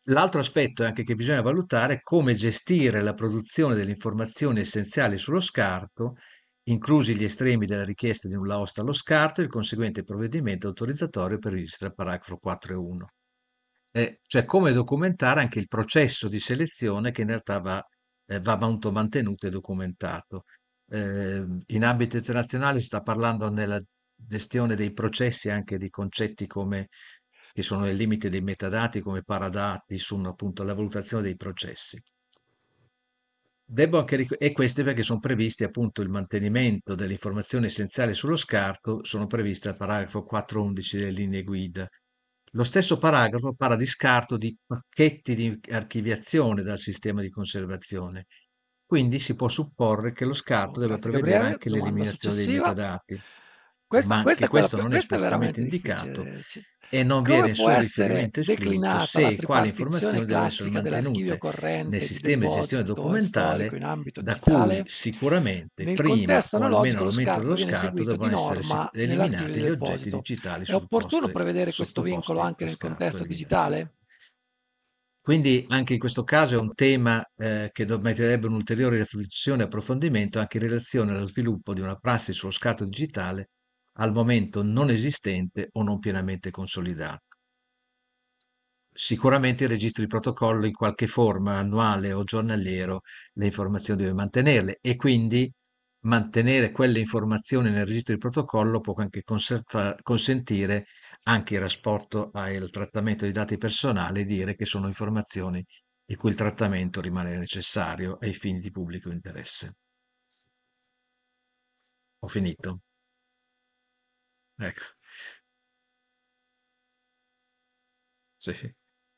Speaker 4: L'altro aspetto è anche che bisogna valutare come gestire la produzione delle informazioni essenziali sullo scarto, inclusi gli estremi della richiesta di nulla osta allo scarto e il conseguente provvedimento autorizzatorio previsto dal paragrafo quattro punto uno. Eh, cioè come documentare anche il processo di selezione che in realtà va, eh, va molto mantenuto e documentato. Eh, in ambito internazionale si sta parlando nella gestione dei processi anche di concetti come che sono nel limite dei metadati come paradati, sono appunto la valutazione dei processi. Devo anche ric- e questi perché sono previsti appunto il mantenimento delle informazioni essenziali sullo scarto, sono previsti al paragrafo quattro punto undici delle linee guida. Lo stesso paragrafo parla di scarto di pacchetti di archiviazione dal sistema di conservazione. Quindi si può supporre che lo scarto
Speaker 2: Oh,
Speaker 4: debba
Speaker 2: grazie
Speaker 4: prevedere
Speaker 2: Gabriele.
Speaker 4: anche
Speaker 2: Domanda
Speaker 4: l'eliminazione dei
Speaker 2: successiva.
Speaker 4: metadati,
Speaker 2: Questa,
Speaker 4: ma
Speaker 2: questa
Speaker 4: anche
Speaker 2: è quella,
Speaker 4: questo
Speaker 2: per-
Speaker 4: non è
Speaker 2: questa è
Speaker 4: esplicitamente
Speaker 2: veramente
Speaker 4: indicato
Speaker 2: difficile. Ci-
Speaker 4: e non viene
Speaker 2: Come può
Speaker 4: nessun
Speaker 2: essere
Speaker 4: riferimento esplicito
Speaker 2: declinata
Speaker 4: se
Speaker 2: la
Speaker 4: e quali
Speaker 2: tripartizione
Speaker 4: informazioni devono essere
Speaker 2: classica dell'archivio
Speaker 4: mantenute nel
Speaker 2: corrente di
Speaker 4: sistema di gestione
Speaker 2: deposito e storico
Speaker 4: documentale,
Speaker 2: in ambito
Speaker 4: da cui
Speaker 2: digitale?
Speaker 4: sicuramente
Speaker 2: Nel
Speaker 4: prima
Speaker 2: contesto
Speaker 4: o almeno
Speaker 2: analogico
Speaker 4: al
Speaker 2: lo
Speaker 4: momento
Speaker 2: scarto
Speaker 4: dello
Speaker 2: viene
Speaker 4: scarto
Speaker 2: eseguito di
Speaker 4: devono essere
Speaker 2: norma
Speaker 4: sic-
Speaker 2: nell'archivio
Speaker 4: eliminati
Speaker 2: di
Speaker 4: gli oggetti
Speaker 2: deposito.
Speaker 4: digitali
Speaker 2: È opportuno
Speaker 4: sottoposti,
Speaker 2: prevedere questo vincolo
Speaker 4: sottoposti
Speaker 2: anche
Speaker 4: allo
Speaker 2: nel
Speaker 4: scarto
Speaker 2: contesto
Speaker 4: eliminazione.
Speaker 2: digitale?
Speaker 4: Quindi anche in questo caso è un tema eh, che do- meriterebbe un'ulteriore riflessione e approfondimento anche in relazione allo sviluppo di una prassi sullo scarto digitale al momento non esistente o non pienamente consolidata. Sicuramente il registro di protocollo in qualche forma, annuale o giornaliero, le informazioni deve mantenerle e quindi mantenere quelle informazioni nel registro di protocollo può anche conserva- consentire anche il rapporto al trattamento dei dati personali, dire che sono informazioni di cui il trattamento rimane necessario ai fini di pubblico interesse. Ho finito. Ecco. Sì.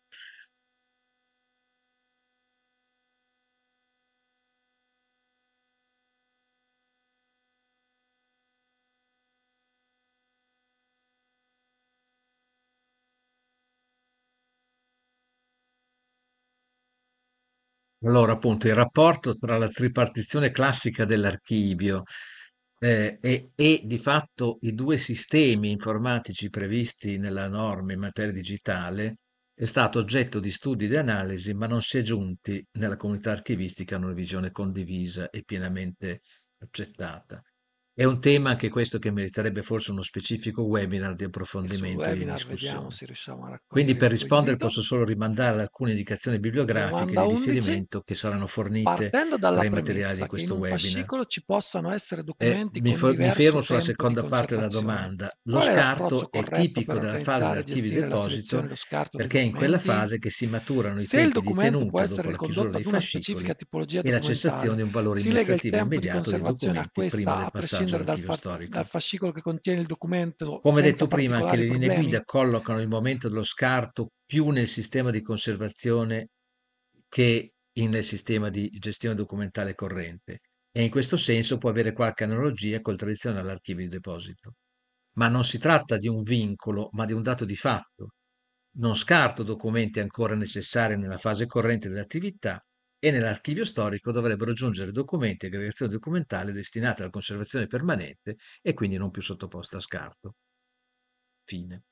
Speaker 4: Allora, appunto, il rapporto tra la tripartizione classica dell'archivio eh, e, e di fatto i due sistemi informatici previsti nella norma in materia digitale è stato oggetto di studi di analisi, ma non si è giunti nella comunità archivistica a una visione condivisa e pienamente accettata. È un tema anche questo che meriterebbe forse uno specifico webinar di
Speaker 2: E sul
Speaker 4: approfondimento e di
Speaker 2: webinar vediamo
Speaker 4: discussione.
Speaker 2: se riusciamo a
Speaker 4: Quindi
Speaker 2: raccogliere il
Speaker 4: per
Speaker 2: tuo
Speaker 4: rispondere
Speaker 2: invito.
Speaker 4: posso solo rimandare ad alcune indicazioni bibliografiche
Speaker 2: Domanda
Speaker 4: di
Speaker 2: undici.
Speaker 4: riferimento che saranno fornite
Speaker 2: Partendo dalla
Speaker 4: tra i materiali di
Speaker 2: premessa che in
Speaker 4: questo
Speaker 2: un
Speaker 4: webinar.
Speaker 2: fascicolo ci possano essere
Speaker 4: Eh,
Speaker 2: documenti
Speaker 4: mi,
Speaker 2: con
Speaker 4: fo- mi fermo
Speaker 2: diverso
Speaker 4: sulla
Speaker 2: tempo di
Speaker 4: seconda parte della
Speaker 2: conservazione,
Speaker 4: domanda. Lo
Speaker 2: qual è l'approccio
Speaker 4: scarto è
Speaker 2: corretto per
Speaker 4: tipico della fase
Speaker 2: organizzare e
Speaker 4: dell'archivio
Speaker 2: gestire la
Speaker 4: deposito
Speaker 2: selezione e lo scarto dei
Speaker 4: perché è in quella
Speaker 2: documenti?
Speaker 4: fase che si maturano i
Speaker 2: Se il
Speaker 4: tempi di
Speaker 2: documento può
Speaker 4: tenuta
Speaker 2: essere
Speaker 4: dopo la chiusura
Speaker 2: ricondotto
Speaker 4: dei
Speaker 2: ad una
Speaker 4: fascicoli
Speaker 2: specifica tipologia
Speaker 4: e la cessazione
Speaker 2: documentale,
Speaker 4: di un valore
Speaker 2: si lega il
Speaker 4: amministrativo
Speaker 2: tempo di
Speaker 4: immediato dei
Speaker 2: conservazione a
Speaker 4: documenti prima
Speaker 2: questa
Speaker 4: del
Speaker 2: a
Speaker 4: passaggio
Speaker 2: prescindere dal,
Speaker 4: all'archivio
Speaker 2: fa- dal
Speaker 4: storico.
Speaker 2: fascicolo che contiene il documento
Speaker 4: Come
Speaker 2: senza
Speaker 4: detto prima, anche
Speaker 2: particolari
Speaker 4: le linee
Speaker 2: problemi?
Speaker 4: guida collocano il momento dello scarto più nel sistema di conservazione che in- nel sistema di gestione documentale corrente e in questo senso può avere qualche analogia col tradizionale archivio di deposito. Ma non si tratta di un vincolo, ma di un dato di fatto. Non scarto documenti ancora necessari nella fase corrente dell'attività e nell'archivio storico dovrebbero giungere documenti e aggregazioni documentali destinate alla conservazione permanente e quindi non più sottoposte a scarto. Fine.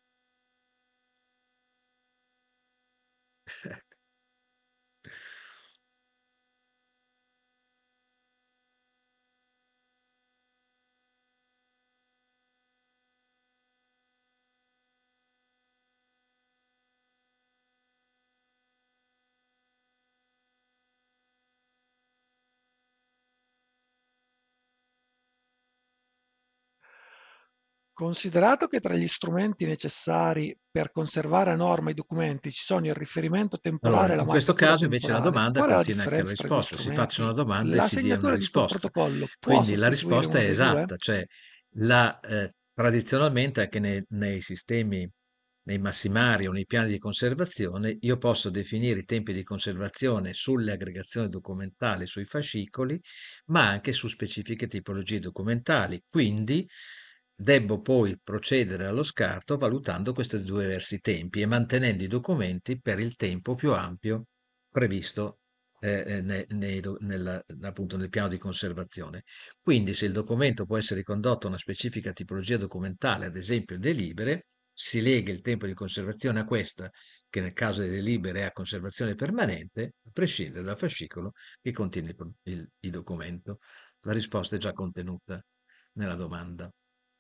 Speaker 2: Considerato che tra gli strumenti necessari per conservare a norma i documenti ci sono il riferimento
Speaker 4: Allora,
Speaker 2: temporale e la
Speaker 4: in questo
Speaker 2: marcatura
Speaker 4: caso invece la
Speaker 2: temporale,
Speaker 4: domanda
Speaker 2: qual è la
Speaker 4: contiene anche la
Speaker 2: differenza tra i due
Speaker 4: risposta. Si faccia una
Speaker 2: strumenti?
Speaker 4: domanda e
Speaker 2: La
Speaker 4: si dia una
Speaker 2: segnatura di quel
Speaker 4: risposta.
Speaker 2: protocollo può
Speaker 4: Quindi la
Speaker 2: sostituire
Speaker 4: risposta
Speaker 2: uno
Speaker 4: è
Speaker 2: dei due?
Speaker 4: esatta, cioè la, eh, tradizionalmente anche nei, nei sistemi, nei massimari o nei piani di conservazione, io posso definire i tempi di conservazione sulle aggregazioni documentali, sui fascicoli, ma anche su specifiche tipologie documentali. Quindi debbo poi procedere allo scarto valutando questi due diversi tempi e mantenendo i documenti per il tempo più ampio previsto eh, eh, ne- nei do- nella- appunto nel piano di conservazione. Quindi se il documento può essere ricondotto a una specifica tipologia documentale, ad esempio delibere, si lega il tempo di conservazione a questa che nel caso delle delibere è a conservazione permanente, a prescindere dal fascicolo che contiene il, il, il documento. La risposta è già contenuta nella domanda.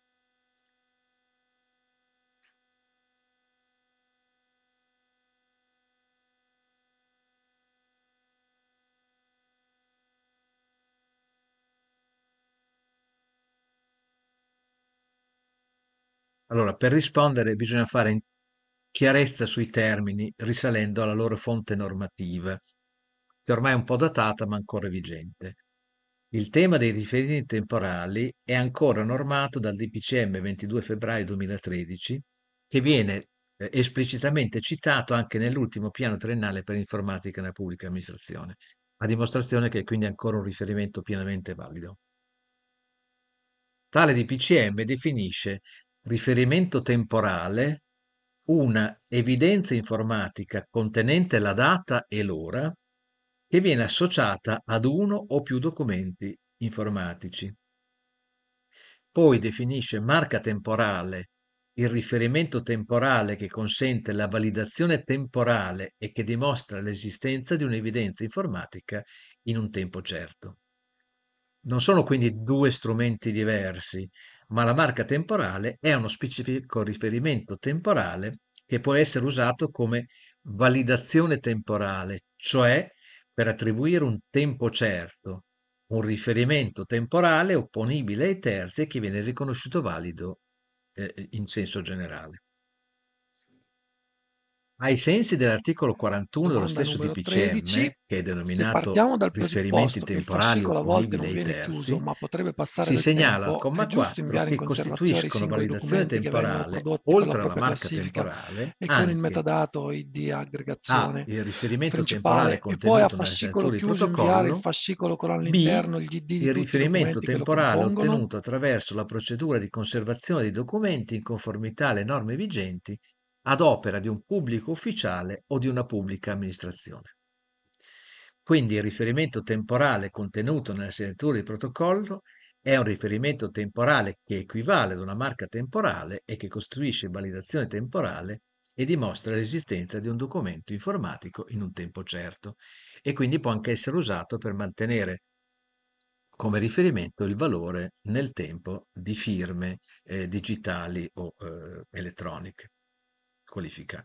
Speaker 4: Allora, per rispondere bisogna fare chiarezza sui termini risalendo alla loro fonte normativa, che ormai è un po' datata ma ancora vigente. Il tema dei riferimenti temporali è ancora normato dal D P C M ventidue febbraio duemilatredici, che viene eh, esplicitamente citato anche nell'ultimo piano triennale per l'informatica nella pubblica amministrazione, a dimostrazione che è quindi ancora un riferimento pienamente valido. Tale D P C M definisce riferimento temporale una evidenza informatica contenente la data e l'ora che viene associata ad uno o più documenti informatici. Poi definisce marca temporale il riferimento temporale che consente la validazione temporale e che dimostra l'esistenza di un'evidenza informatica in un tempo certo. Non sono quindi due strumenti diversi, ma la marca temporale è uno specifico riferimento temporale che può essere usato come validazione temporale, cioè per attribuire un tempo certo, un riferimento temporale opponibile ai terzi e che viene riconosciuto valido eh, in senso generale. Ai sensi dell'articolo quarantuno dello
Speaker 2: Domanda
Speaker 4: stesso
Speaker 2: numero
Speaker 4: D P C M,
Speaker 2: tredici.
Speaker 4: che è
Speaker 2: Se
Speaker 4: denominato
Speaker 2: partiamo dal
Speaker 4: riferimenti
Speaker 2: presupposto che il
Speaker 4: temporali
Speaker 2: fascicolo a volte
Speaker 4: opponibili
Speaker 2: non
Speaker 4: ai
Speaker 2: viene chiuso,
Speaker 4: terzi,
Speaker 2: ma potrebbe passare
Speaker 4: si
Speaker 2: del
Speaker 4: segnala al
Speaker 2: tempo, è
Speaker 4: comma
Speaker 2: giusto
Speaker 4: quattro
Speaker 2: inviare in
Speaker 4: che
Speaker 2: conservazione i
Speaker 4: costituiscono
Speaker 2: singoli
Speaker 4: validazione
Speaker 2: documenti che vengono
Speaker 4: temporale,
Speaker 2: prodotti con la
Speaker 4: oltre alla
Speaker 2: propria
Speaker 4: marca
Speaker 2: classifica
Speaker 4: temporale,
Speaker 2: e con il
Speaker 4: anche
Speaker 2: metadato I D
Speaker 4: A.
Speaker 2: aggregazione
Speaker 4: Il riferimento temporale
Speaker 2: principale e poi a
Speaker 4: contenuto nella
Speaker 2: fascicolo
Speaker 4: segnatura di
Speaker 2: chiuso inviare il
Speaker 4: protocollo.
Speaker 2: fascicolo con
Speaker 4: B.
Speaker 2: all'interno gli I D di
Speaker 4: Il
Speaker 2: tutti i
Speaker 4: riferimento
Speaker 2: documenti che lo
Speaker 4: temporale
Speaker 2: compongono?
Speaker 4: ottenuto attraverso la procedura di conservazione dei documenti in conformità alle norme vigenti ad opera di un pubblico ufficiale o di una pubblica amministrazione. Quindi il riferimento temporale contenuto nella segnatura di protocollo è un riferimento temporale che equivale ad una marca temporale e che costruisce validazione temporale e dimostra l'esistenza di un documento informatico in un tempo certo e quindi può anche essere usato per mantenere come riferimento il valore nel tempo di firme eh, digitali o eh, elettroniche qualificate.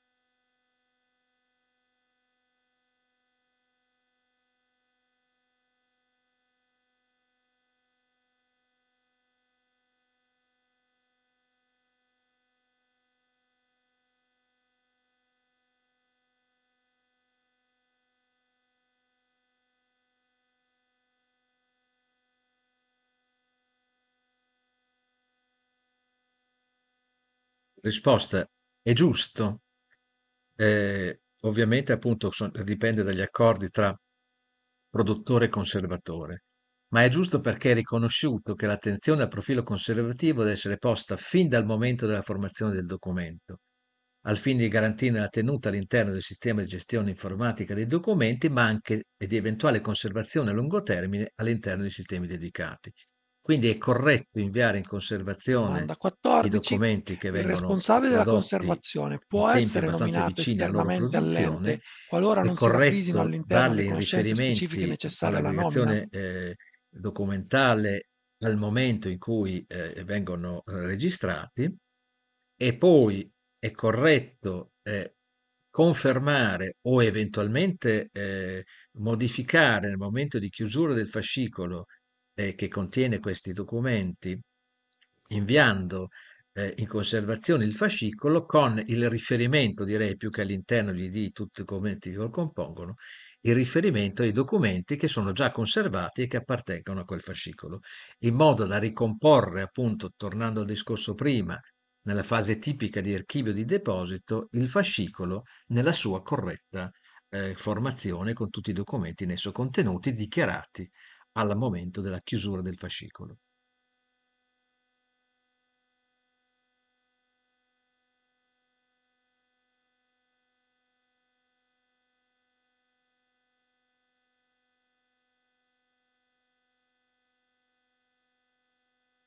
Speaker 4: Risposta è giusto. Eh, ovviamente appunto son- dipende dagli accordi tra produttore e conservatore, ma è giusto perché è riconosciuto che l'attenzione al profilo conservativo deve essere posta fin dal momento della formazione del documento, al fine di garantire la tenuta all'interno del sistema di gestione informatica dei documenti, ma anche di eventuale conservazione a lungo termine all'interno dei sistemi dedicati. Quindi è corretto inviare in conservazione
Speaker 2: Domanda
Speaker 4: i
Speaker 2: quattordici.
Speaker 4: documenti che
Speaker 2: Il
Speaker 4: vengono
Speaker 2: responsabile della
Speaker 4: prodotti
Speaker 2: conservazione
Speaker 4: in
Speaker 2: può
Speaker 4: tempi
Speaker 2: essere
Speaker 4: abbastanza
Speaker 2: nominato
Speaker 4: vicini alla loro
Speaker 2: esternamente
Speaker 4: produzione.
Speaker 2: all'ente qualora
Speaker 4: È
Speaker 2: non si ravvisino
Speaker 4: corretto
Speaker 2: all'interno le
Speaker 4: darli in
Speaker 2: conoscenze specifiche
Speaker 4: riferimenti
Speaker 2: necessarie alla nomina?
Speaker 4: all'aggregazione eh, documentale al momento in cui eh, vengono eh, registrati e poi è corretto eh, confermare o eventualmente eh, modificare nel momento di chiusura del fascicolo eh, che contiene questi documenti, inviando eh, in conservazione il fascicolo con il riferimento, direi più che all'interno gli di tutti i documenti che lo compongono, il riferimento ai documenti che sono già conservati e che appartengono a quel fascicolo, in modo da ricomporre, appunto, tornando al discorso prima, nella fase tipica di archivio di deposito, il fascicolo nella sua corretta eh, formazione con tutti i documenti in esso contenuti dichiarati al momento della chiusura del fascicolo.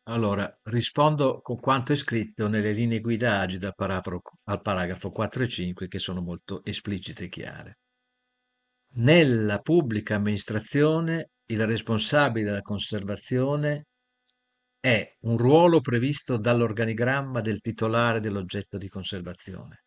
Speaker 4: Allora, rispondo con quanto è scritto nelle linee guida Agi dal paragrafo, al paragrafo quattro e cinque, che sono molto esplicite e chiare. Nella pubblica amministrazione il responsabile della conservazione è un ruolo previsto dall'organigramma del titolare dell'oggetto di conservazione.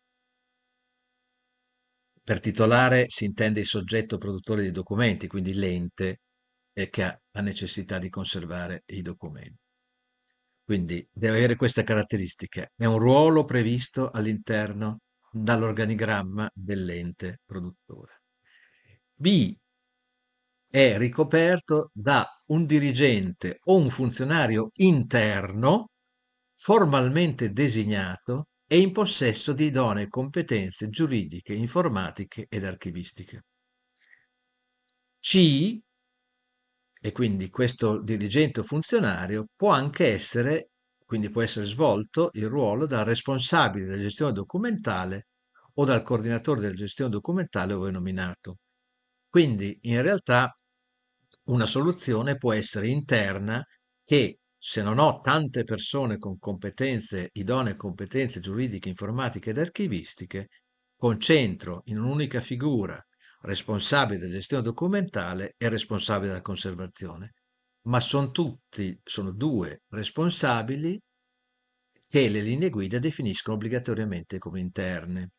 Speaker 4: Per titolare si intende il soggetto produttore dei documenti, quindi l'ente eh, che ha la necessità di conservare i documenti. Quindi deve avere queste caratteristiche. È un ruolo previsto all'interno dall'organigramma dell'ente produttore. B, è ricoperto da un dirigente o un funzionario interno formalmente designato e in possesso di idonee competenze giuridiche, informatiche ed archivistiche. C, e quindi questo dirigente o funzionario può anche essere, quindi può essere svolto il ruolo dal responsabile della gestione documentale o dal coordinatore della gestione documentale ove nominato. Quindi in realtà una soluzione può essere interna, che se non ho tante persone con competenze, idonee competenze giuridiche, informatiche ed archivistiche, concentro in un'unica figura responsabile della gestione documentale e responsabile della conservazione. Ma sono tutti, sono due responsabili che le linee guida definiscono obbligatoriamente come interne.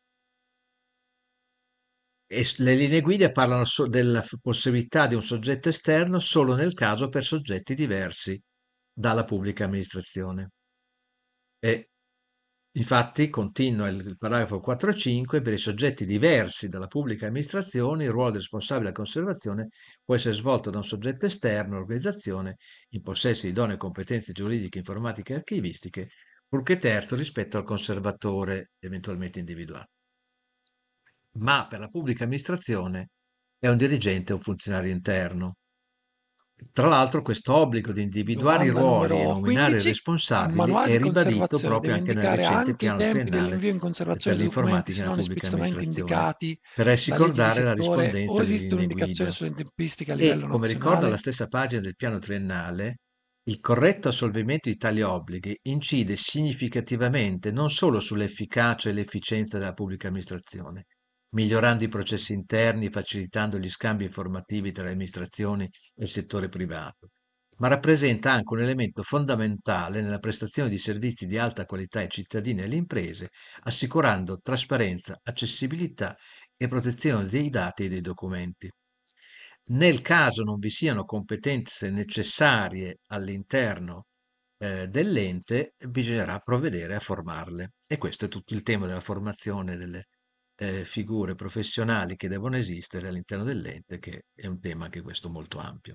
Speaker 4: E le linee guida parlano so della possibilità di un soggetto esterno solo nel caso per soggetti diversi dalla pubblica amministrazione. E infatti continua il paragrafo quattro e cinque: per i soggetti diversi dalla pubblica amministrazione il ruolo del responsabile della conservazione può essere svolto da un soggetto esterno all'organizzazione in possesso di idonee competenze giuridiche, informatiche e archivistiche, purché terzo rispetto al conservatore eventualmente individuato. Ma per la pubblica amministrazione è un dirigente o un funzionario interno. Tra l'altro questo obbligo di individuare i
Speaker 2: Domanda
Speaker 4: ruoli e
Speaker 2: numero
Speaker 4: nominare i
Speaker 2: quindici. Il
Speaker 4: responsabili
Speaker 2: manuale
Speaker 4: è
Speaker 2: di
Speaker 4: ribadito
Speaker 2: conservazione deve
Speaker 4: proprio anche nel
Speaker 2: indicare
Speaker 4: recente
Speaker 2: anche i
Speaker 4: piano
Speaker 2: tempi
Speaker 4: triennale
Speaker 2: dell'invio in conservazione
Speaker 4: per
Speaker 2: dei documenti
Speaker 4: l'informatica
Speaker 2: se
Speaker 4: nella
Speaker 2: non
Speaker 4: pubblica
Speaker 2: esplicitamente
Speaker 4: amministrazione,
Speaker 2: indicati
Speaker 4: per
Speaker 2: da leggi di
Speaker 4: assicurare la
Speaker 2: settore, o
Speaker 4: rispondenza alle
Speaker 2: esiste
Speaker 4: linee
Speaker 2: un'indicazione
Speaker 4: guida.
Speaker 2: sulle tempistiche a
Speaker 4: E,
Speaker 2: livello
Speaker 4: come ricorda la
Speaker 2: nazionale?
Speaker 4: stessa pagina del piano triennale, il corretto assolvimento di tali obblighi incide significativamente non solo sull'efficacia e l'efficienza della pubblica amministrazione, migliorando i processi interni e facilitando gli scambi informativi tra le amministrazioni e il settore privato, ma rappresenta anche un elemento fondamentale nella prestazione di servizi di alta qualità ai cittadini e alle imprese, assicurando trasparenza, accessibilità e protezione dei dati e dei documenti. Nel caso non vi siano competenze necessarie all'interno eh, dell'ente, bisognerà provvedere a formarle. E questo è tutto il tema della formazione delle eh, figure professionali che devono esistere all'interno dell'ente, che è un tema anche questo molto ampio.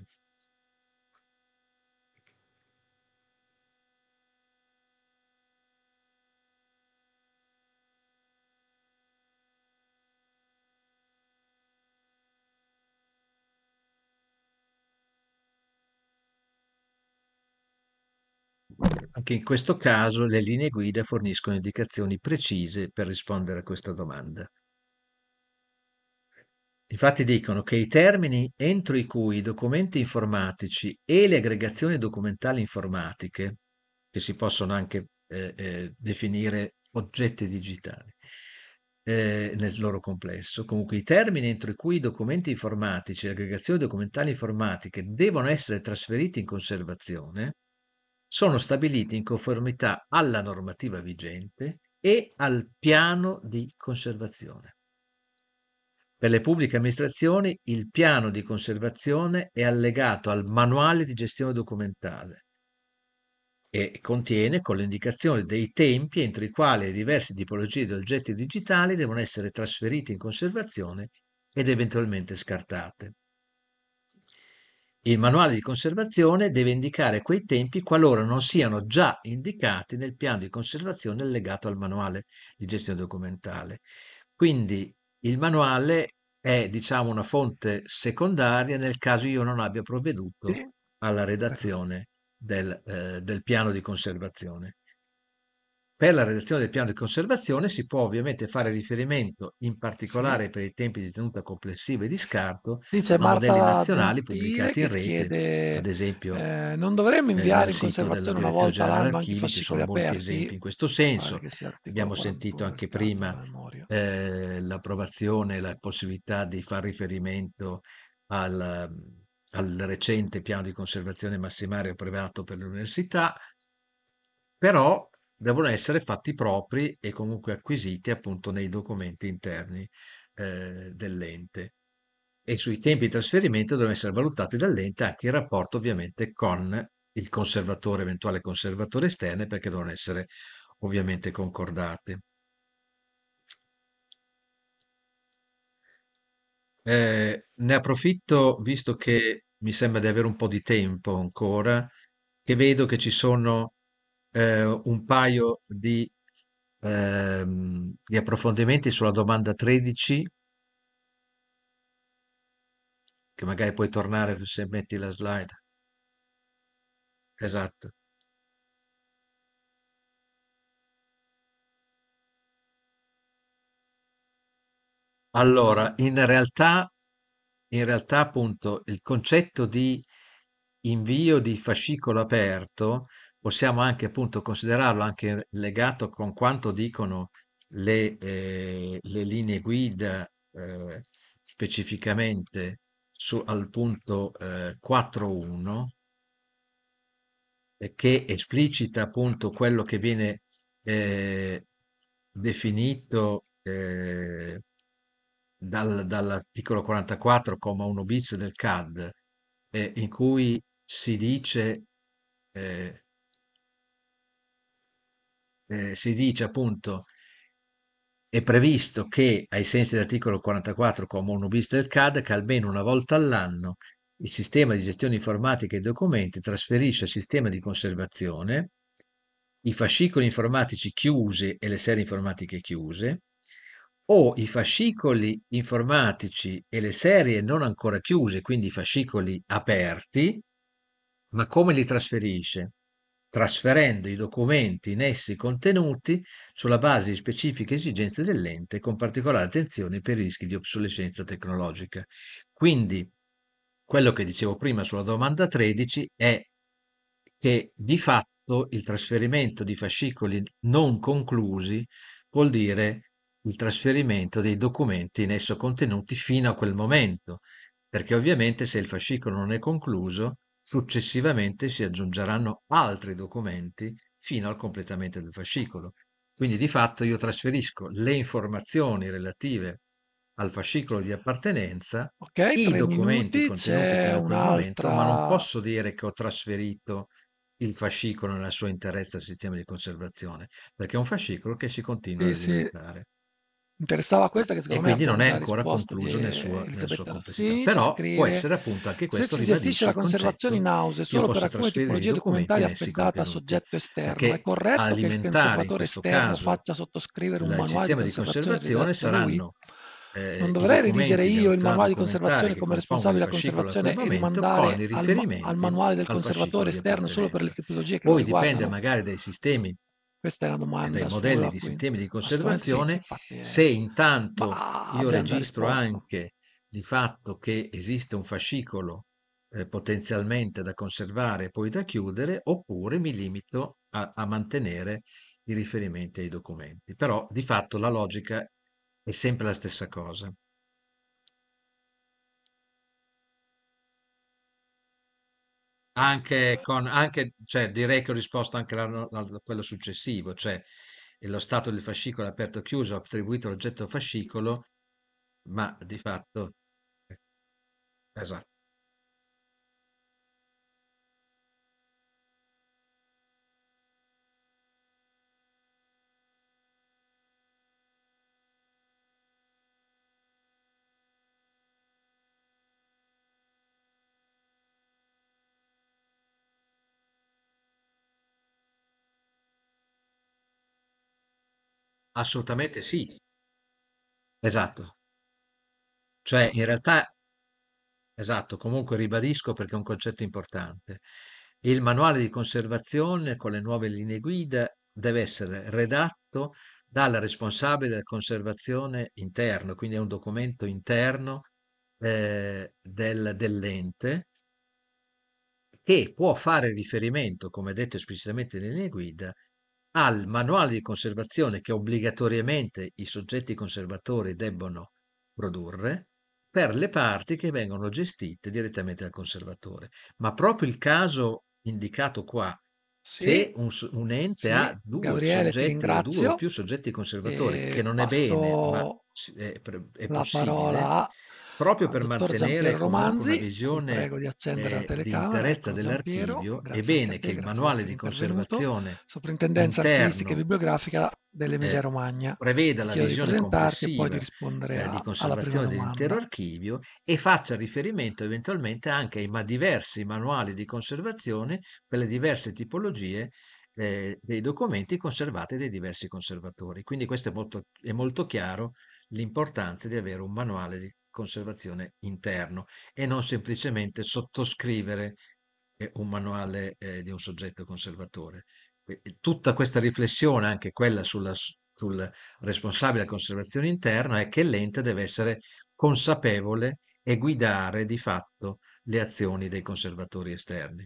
Speaker 4: Anche in questo caso le linee guida forniscono indicazioni precise per rispondere a questa domanda. Infatti dicono che i termini entro i cui i documenti informatici e le aggregazioni documentali informatiche, che si possono anche eh, eh, definire oggetti digitali eh, nel loro complesso, comunque i termini entro i cui i documenti informatici e le aggregazioni documentali informatiche devono essere trasferiti in conservazione, sono stabiliti in conformità alla normativa vigente e al piano di conservazione. Per le pubbliche amministrazioni il piano di conservazione è allegato al manuale di gestione documentale e contiene con le indicazioni dei tempi entro i quali le diverse tipologie di oggetti digitali devono essere trasferiti in conservazione ed eventualmente scartate. Il manuale di conservazione deve indicare quei tempi qualora non siano già indicati nel piano di conservazione allegato al manuale di gestione documentale. Quindi il manuale è, diciamo, una fonte secondaria nel caso io non abbia provveduto
Speaker 2: Sì.
Speaker 4: alla redazione del, eh, del piano di conservazione. per la redazione del piano di conservazione si può ovviamente fare riferimento in
Speaker 2: Sì.
Speaker 4: particolare per i tempi di tenuta complessiva e di scarto
Speaker 2: Dice
Speaker 4: a modelli
Speaker 2: Marta
Speaker 4: nazionali
Speaker 2: Gentile
Speaker 4: pubblicati in
Speaker 2: che
Speaker 4: rete,
Speaker 2: chiede,
Speaker 4: ad esempio
Speaker 2: eh, non dovremmo
Speaker 4: eh,
Speaker 2: inviare
Speaker 4: nel
Speaker 2: in
Speaker 4: sito della
Speaker 2: conservazione una
Speaker 4: Direzione
Speaker 2: volta
Speaker 4: Generale
Speaker 2: l'anno anche i
Speaker 4: Archivi ci
Speaker 2: fascicoli
Speaker 4: sono molti
Speaker 2: aperti?
Speaker 4: esempi in questo
Speaker 2: Pare
Speaker 4: senso.
Speaker 2: che sia articolo
Speaker 4: Abbiamo sentito
Speaker 2: quarantuno del
Speaker 4: anche
Speaker 2: C A D
Speaker 4: prima
Speaker 2: a memoria.
Speaker 4: eh, l'approvazione, la possibilità di far riferimento al, al recente piano di conservazione massimario approvato per l'università, però devono essere fatti propri e comunque acquisiti appunto nei documenti interni eh, dell'ente. E sui tempi di trasferimento devono essere valutati dall'ente anche in rapporto ovviamente con il conservatore, eventuale conservatore esterno, perché devono essere ovviamente concordate. Eh, ne approfitto, visto che mi sembra di avere un po' di tempo ancora, che vedo che ci sono eh, un paio di, ehm, di approfondimenti sulla domanda tredici, che magari puoi tornare se metti la slide. Esatto. Allora, in realtà, in realtà appunto il concetto di invio di fascicolo aperto possiamo anche appunto considerarlo anche legato con quanto dicono le, eh, le linee guida eh, specificamente su, al punto eh, quattro punto uno eh, che esplicita appunto quello che viene eh, definito eh, dal- dall'articolo quarantaquattro, comma uno bis del C A D, eh, in cui si dice, eh, eh, si dice appunto, è previsto che ai sensi dell'articolo quarantaquattro, comma uno bis del C A D, che almeno una volta all'anno il sistema di gestione informatica dei documenti trasferisce al sistema di conservazione i fascicoli informatici chiusi e le serie informatiche chiuse, o i fascicoli informatici e le serie non ancora chiuse, quindi i fascicoli aperti, ma come li trasferisce? Trasferendo i documenti in essi contenuti sulla base di specifiche esigenze dell'ente, con particolare attenzione per i rischi di obsolescenza tecnologica. Quindi, quello che dicevo prima sulla domanda tredici è che di fatto il trasferimento di fascicoli non conclusi vuol dire il trasferimento dei documenti in esso contenuti fino a quel momento, perché ovviamente se il fascicolo non è concluso, successivamente si aggiungeranno altri documenti fino al completamento del fascicolo. Quindi di fatto io trasferisco le informazioni relative al fascicolo di appartenenza,
Speaker 2: Ok,
Speaker 4: i
Speaker 2: tre
Speaker 4: documenti
Speaker 2: minuti,
Speaker 4: contenuti
Speaker 2: c'è
Speaker 4: fino a quel momento, ma non
Speaker 2: un'altra.
Speaker 4: posso dire che ho trasferito il fascicolo nella sua interezza al sistema di conservazione, perché è un fascicolo che si continua
Speaker 2: Sì,
Speaker 4: ad
Speaker 2: sì,
Speaker 4: alimentare
Speaker 2: interessava questa che
Speaker 4: e
Speaker 2: secondo me
Speaker 4: quindi non è
Speaker 2: affronta la
Speaker 4: ancora
Speaker 2: risposta di
Speaker 4: concluso nel
Speaker 2: eh,
Speaker 4: suo- nella sua
Speaker 2: Elisabetta
Speaker 4: complessità.
Speaker 2: Rossini, ci
Speaker 4: Però può
Speaker 2: scrive:
Speaker 4: essere appunto anche
Speaker 2: se
Speaker 4: questo
Speaker 2: si gestisce
Speaker 4: ribadisce
Speaker 2: la
Speaker 4: il
Speaker 2: conservazione
Speaker 4: concetto,
Speaker 2: in house
Speaker 4: io
Speaker 2: solo per
Speaker 4: posso
Speaker 2: alcune
Speaker 4: trasferire i
Speaker 2: tipologie
Speaker 4: documenti
Speaker 2: documentali
Speaker 4: in essi
Speaker 2: affidata a
Speaker 4: contenuti,
Speaker 2: soggetto esterno, è
Speaker 4: perché a
Speaker 2: corretto che il
Speaker 4: alimentare in
Speaker 2: conservatore
Speaker 4: questo
Speaker 2: esterno
Speaker 4: caso
Speaker 2: faccia sottoscrivere un
Speaker 4: il
Speaker 2: manuale di
Speaker 4: sistema di
Speaker 2: conservazione
Speaker 4: conservazione
Speaker 2: redatto da lui?
Speaker 4: saranno
Speaker 2: Non
Speaker 4: eh, i
Speaker 2: dovrei redigere
Speaker 4: documenti di
Speaker 2: io il
Speaker 4: autorità
Speaker 2: manuale di
Speaker 4: documentare
Speaker 2: conservazione
Speaker 4: che
Speaker 2: come
Speaker 4: compongono il
Speaker 2: responsabile della
Speaker 4: fascicolo a quel
Speaker 2: conservazione e
Speaker 4: momento con
Speaker 2: rimandare
Speaker 4: i
Speaker 2: al, ma- al
Speaker 4: riferimenti
Speaker 2: manuale del
Speaker 4: al fascicolo
Speaker 2: conservatore
Speaker 4: di
Speaker 2: esterno solo per le
Speaker 4: appartenenza.
Speaker 2: tipologie che lo
Speaker 4: Poi dipende
Speaker 2: riguardano?
Speaker 4: magari dai sistemi
Speaker 2: Questa è una
Speaker 4: e dai
Speaker 2: domanda
Speaker 4: modelli
Speaker 2: sua,
Speaker 4: di
Speaker 2: quindi
Speaker 4: sistemi di
Speaker 2: assolutamente sì, sì,
Speaker 4: conservazione,
Speaker 2: infatti
Speaker 4: se
Speaker 2: è.
Speaker 4: intanto
Speaker 2: Ma
Speaker 4: io
Speaker 2: abbiamo già
Speaker 4: registro
Speaker 2: risposto.
Speaker 4: anche di fatto che esiste un fascicolo eh, potenzialmente da conservare e poi da chiudere, oppure mi limito a, a mantenere i riferimenti ai documenti. Però di fatto la logica è sempre la stessa cosa. Anche con, anche, cioè, direi che ho risposto anche alla- a quello successivo, cioè lo stato del fascicolo aperto o chiuso ha attribuito l'oggetto fascicolo, ma di fatto, eh, esatto, assolutamente sì, esatto. Cioè, in realtà, esatto, comunque ribadisco perché è un concetto importante. Il manuale di conservazione con le nuove linee guida deve essere redatto dal responsabile della conservazione interno, quindi è un documento interno eh, del- dell'ente che può fare riferimento, come detto esplicitamente nelle linee guida, al manuale di conservazione che obbligatoriamente i soggetti conservatori debbono produrre per le parti che vengono gestite direttamente dal conservatore. Ma proprio il caso indicato qua, se
Speaker 2: Sì,
Speaker 4: un, s- un ente
Speaker 2: sì,
Speaker 4: ha due
Speaker 2: Gabriele, ti
Speaker 4: soggetti o due o
Speaker 2: ringrazio
Speaker 4: più soggetti conservatori, che
Speaker 2: e
Speaker 4: non è bene, ma
Speaker 2: passo
Speaker 4: si- è, pre- è
Speaker 2: la
Speaker 4: possibile,
Speaker 2: parola
Speaker 4: proprio
Speaker 2: al
Speaker 4: per
Speaker 2: dottor
Speaker 4: mantenere
Speaker 2: Giampiero
Speaker 4: comunque una
Speaker 2: Romanzi. Ti
Speaker 4: visione
Speaker 2: prego di accendere la
Speaker 4: eh, di
Speaker 2: telecamera.
Speaker 4: interezza
Speaker 2: Eccolo Giampiero,
Speaker 4: dell'archivio, è
Speaker 2: grazie anche a
Speaker 4: bene che
Speaker 2: te,
Speaker 4: il
Speaker 2: grazie di
Speaker 4: manuale
Speaker 2: essere
Speaker 4: di
Speaker 2: intervenuto.
Speaker 4: conservazione
Speaker 2: Soprintendenza Archivistica e
Speaker 4: interno
Speaker 2: Bibliografica dell'Emilia
Speaker 4: eh,
Speaker 2: Romagna.
Speaker 4: preveda
Speaker 2: Ti
Speaker 4: la
Speaker 2: chiedo di
Speaker 4: visione
Speaker 2: presentarti e poi di
Speaker 4: complessiva
Speaker 2: rispondere
Speaker 4: eh, di
Speaker 2: a- alla prima
Speaker 4: conservazione dell'intero
Speaker 2: domanda.
Speaker 4: archivio e faccia riferimento eventualmente anche ai ma- diversi manuali di conservazione per le diverse tipologie eh, dei documenti conservati dai diversi conservatori. Quindi questo è molto, è molto chiaro l'importanza di avere un manuale di conservazione interno e non semplicemente sottoscrivere eh, un manuale eh, di un soggetto conservatore. E- e Tutta questa riflessione, anche quella sulla, s- sul responsabile della conservazione interna, è che l'ente deve essere consapevole e guidare di fatto le azioni dei conservatori esterni.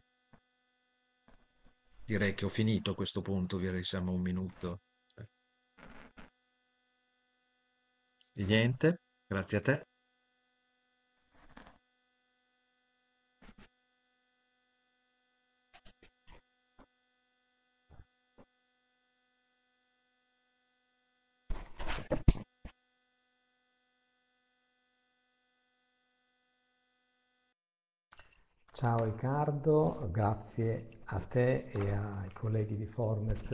Speaker 4: Direi che ho finito a questo punto, direi siamo a un minuto. Di niente, grazie a te.
Speaker 5: Ciao Riccardo, grazie a te e ai colleghi di Formez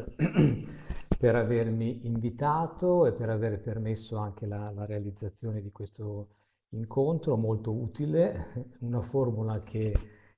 Speaker 5: per avermi invitato e per aver permesso anche la, la realizzazione di questo incontro molto utile, una formula che,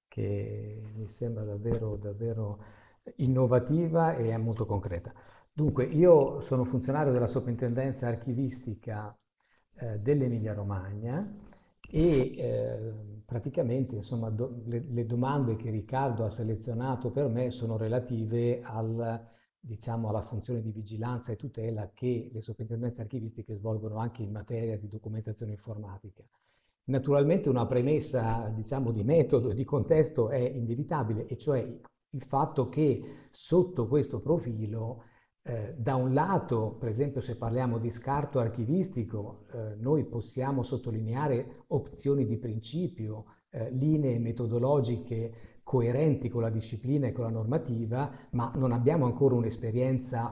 Speaker 5: che mi sembra davvero, davvero innovativa e molto concreta. Dunque, io sono funzionario della Soprintendenza Archivistica eh, dell'Emilia Romagna e eh, praticamente insomma, do, le, le domande che Riccardo ha selezionato per me sono relative al, diciamo, alla funzione di vigilanza e tutela che le soprintendenze archivistiche svolgono anche in materia di documentazione informatica. Naturalmente una premessa, diciamo, di metodo e di contesto è inevitabile, e cioè il fatto che sotto questo profilo eh, da un lato, per esempio, se parliamo di scarto archivistico, eh, noi possiamo sottolineare opzioni di principio, eh, linee metodologiche coerenti con la disciplina e con la normativa, ma non abbiamo ancora un'esperienza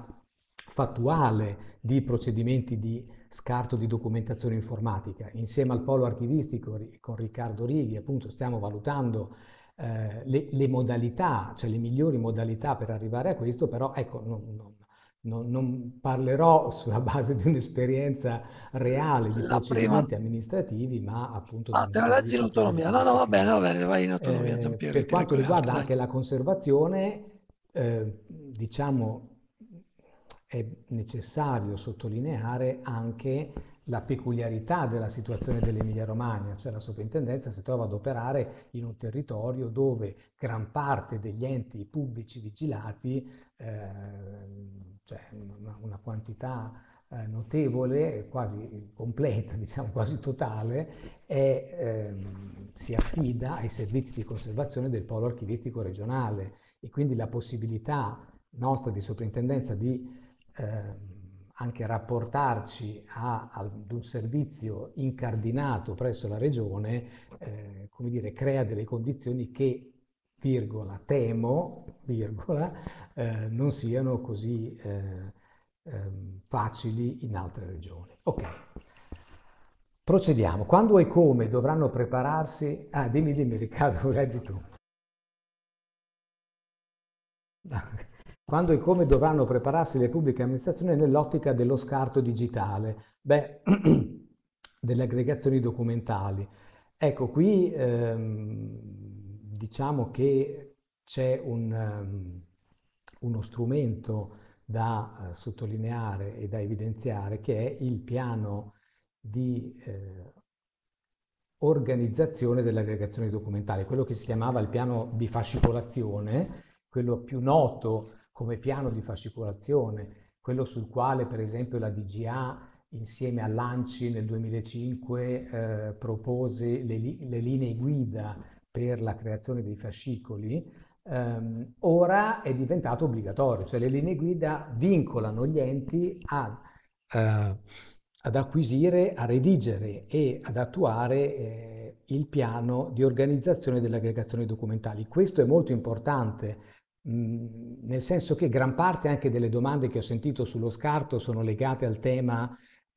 Speaker 5: fattuale di procedimenti di scarto di documentazione informatica. Insieme al polo archivistico con Riccardo Righi, appunto, stiamo valutando eh, le, le modalità, cioè le migliori modalità per arrivare a questo, però ecco, non, non, non, non parlerò sulla base di un'esperienza reale di
Speaker 2: La prima...
Speaker 5: procedimenti amministrativi, ma appunto da
Speaker 2: Ah,
Speaker 5: un
Speaker 2: te la
Speaker 5: punto di
Speaker 2: leggi in
Speaker 5: vista
Speaker 2: autonomia? No, no, va bene,
Speaker 5: teorico-disciplinare.
Speaker 2: va bene, vai in autonomia,
Speaker 5: Eh,
Speaker 2: Giampiero, io
Speaker 5: per
Speaker 2: ti
Speaker 5: quanto
Speaker 2: leggo le
Speaker 5: riguarda
Speaker 2: altre, dai.
Speaker 5: anche la conservazione, eh, diciamo, è necessario sottolineare anche la peculiarità della situazione dell'Emilia-Romagna, cioè la soprintendenza si trova ad operare in un territorio dove gran parte degli enti pubblici vigilati, eh, cioè una, una quantità eh, notevole, quasi completa, diciamo quasi totale, è, ehm, si affida ai servizi di conservazione del polo archivistico regionale, e quindi la possibilità nostra di soprintendenza di eh, anche rapportarci a, ad un servizio incardinato presso la regione, eh, come dire, crea delle condizioni che, virgola, temo, virgola, eh, non siano così eh, ehm, facili in altre regioni. Ok, procediamo. Quando e come dovranno prepararsi... Ah, dimmi, dimmi Riccardo, leggi tu. Quando e come dovranno prepararsi le pubbliche amministrazioni nell'ottica dello scarto digitale? Beh, delle aggregazioni documentali. Ecco, qui ehm, diciamo che c'è un, um, uno strumento da uh, sottolineare e da evidenziare, che è il piano di eh, organizzazione delle aggregazioni documentali, quello che si chiamava il piano di fascicolazione, quello più noto come piano di fascicolazione, quello sul quale per esempio la D G A insieme all'ANCI nel duemilacinque eh, propose le, le linee guida per la creazione dei fascicoli, ehm, ora è diventato obbligatorio, cioè le linee guida vincolano gli enti a, eh, ad acquisire, a redigere e ad attuare eh, il piano di organizzazione delle aggregazioni documentali. Questo è molto importante, mh, nel senso che gran parte anche delle domande che ho sentito sullo scarto sono legate al tema,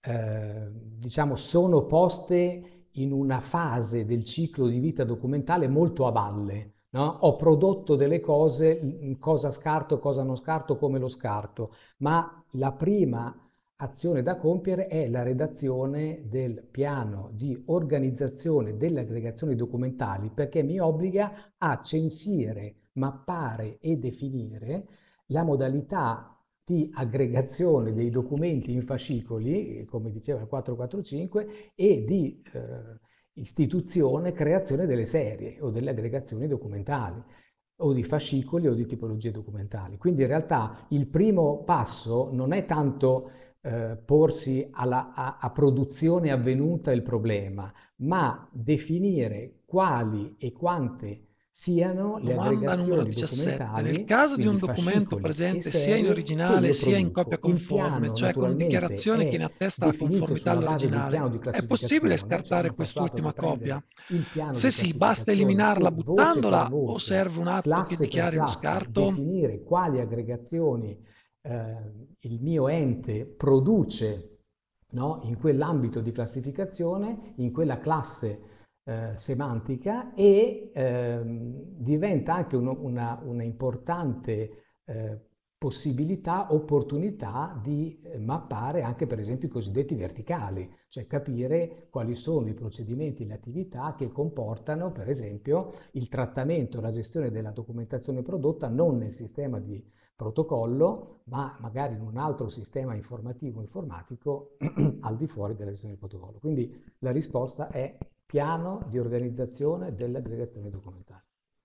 Speaker 5: eh, diciamo, sono poste in una fase del ciclo di vita documentale molto a valle. No? Ho prodotto delle cose, cosa scarto, cosa non scarto, come lo scarto, ma la prima azione da compiere è la redazione del piano di organizzazione delle aggregazioni documentali, perché mi obbliga a censire, mappare e definire la modalità di aggregazione dei documenti in fascicoli, come diceva il quattrocentoquarantacinque, e di eh, istituzione, creazione delle serie o delle aggregazioni documentali o di fascicoli o di tipologie documentali. Quindi in realtà il primo passo non è tanto eh, porsi alla, a, a produzione avvenuta il problema, ma definire quali e quante siano le
Speaker 2: Domanda numero
Speaker 5: aggregazioni
Speaker 2: diciassette. Nel
Speaker 5: documentali,
Speaker 2: caso di un
Speaker 5: quindi
Speaker 2: documento
Speaker 5: fascicoli e
Speaker 2: presente sia in
Speaker 5: serie, che
Speaker 2: originale
Speaker 5: io
Speaker 2: sia in
Speaker 5: produco.
Speaker 2: copia
Speaker 5: Il
Speaker 2: conforme,
Speaker 5: piano
Speaker 2: cioè con
Speaker 5: naturalmente
Speaker 2: dichiarazione che ne
Speaker 5: è
Speaker 2: attesta la
Speaker 5: definito
Speaker 2: conformità
Speaker 5: sulla base del
Speaker 2: all'originale,
Speaker 5: piano di
Speaker 2: è possibile
Speaker 5: classificazione, cioè
Speaker 2: scartare
Speaker 5: uno facciato
Speaker 2: quest'ultima
Speaker 5: può
Speaker 2: copia?
Speaker 5: prendere il piano
Speaker 2: Se
Speaker 5: di
Speaker 2: sì, basta
Speaker 5: classificazione
Speaker 2: eliminarla
Speaker 5: e voce per
Speaker 2: buttandola o
Speaker 5: voce,
Speaker 2: serve un atto che
Speaker 5: classe per
Speaker 2: dichiari lo
Speaker 5: classe,
Speaker 2: scarto?
Speaker 5: definire quali aggregazioni eh, il mio ente produce, no, in quell'ambito di classificazione, in quella classe eh, semantica, e ehm, diventa anche uno, una, una importante eh, possibilità, opportunità di eh, mappare anche per esempio i cosiddetti verticali, cioè capire quali sono i procedimenti e le attività che comportano per esempio il trattamento e la gestione della documentazione prodotta non nel sistema di protocollo, ma magari in un altro sistema informativo informatico al di fuori della gestione del protocollo. Quindi la risposta è piano di organizzazione delle aggregazioni documentali.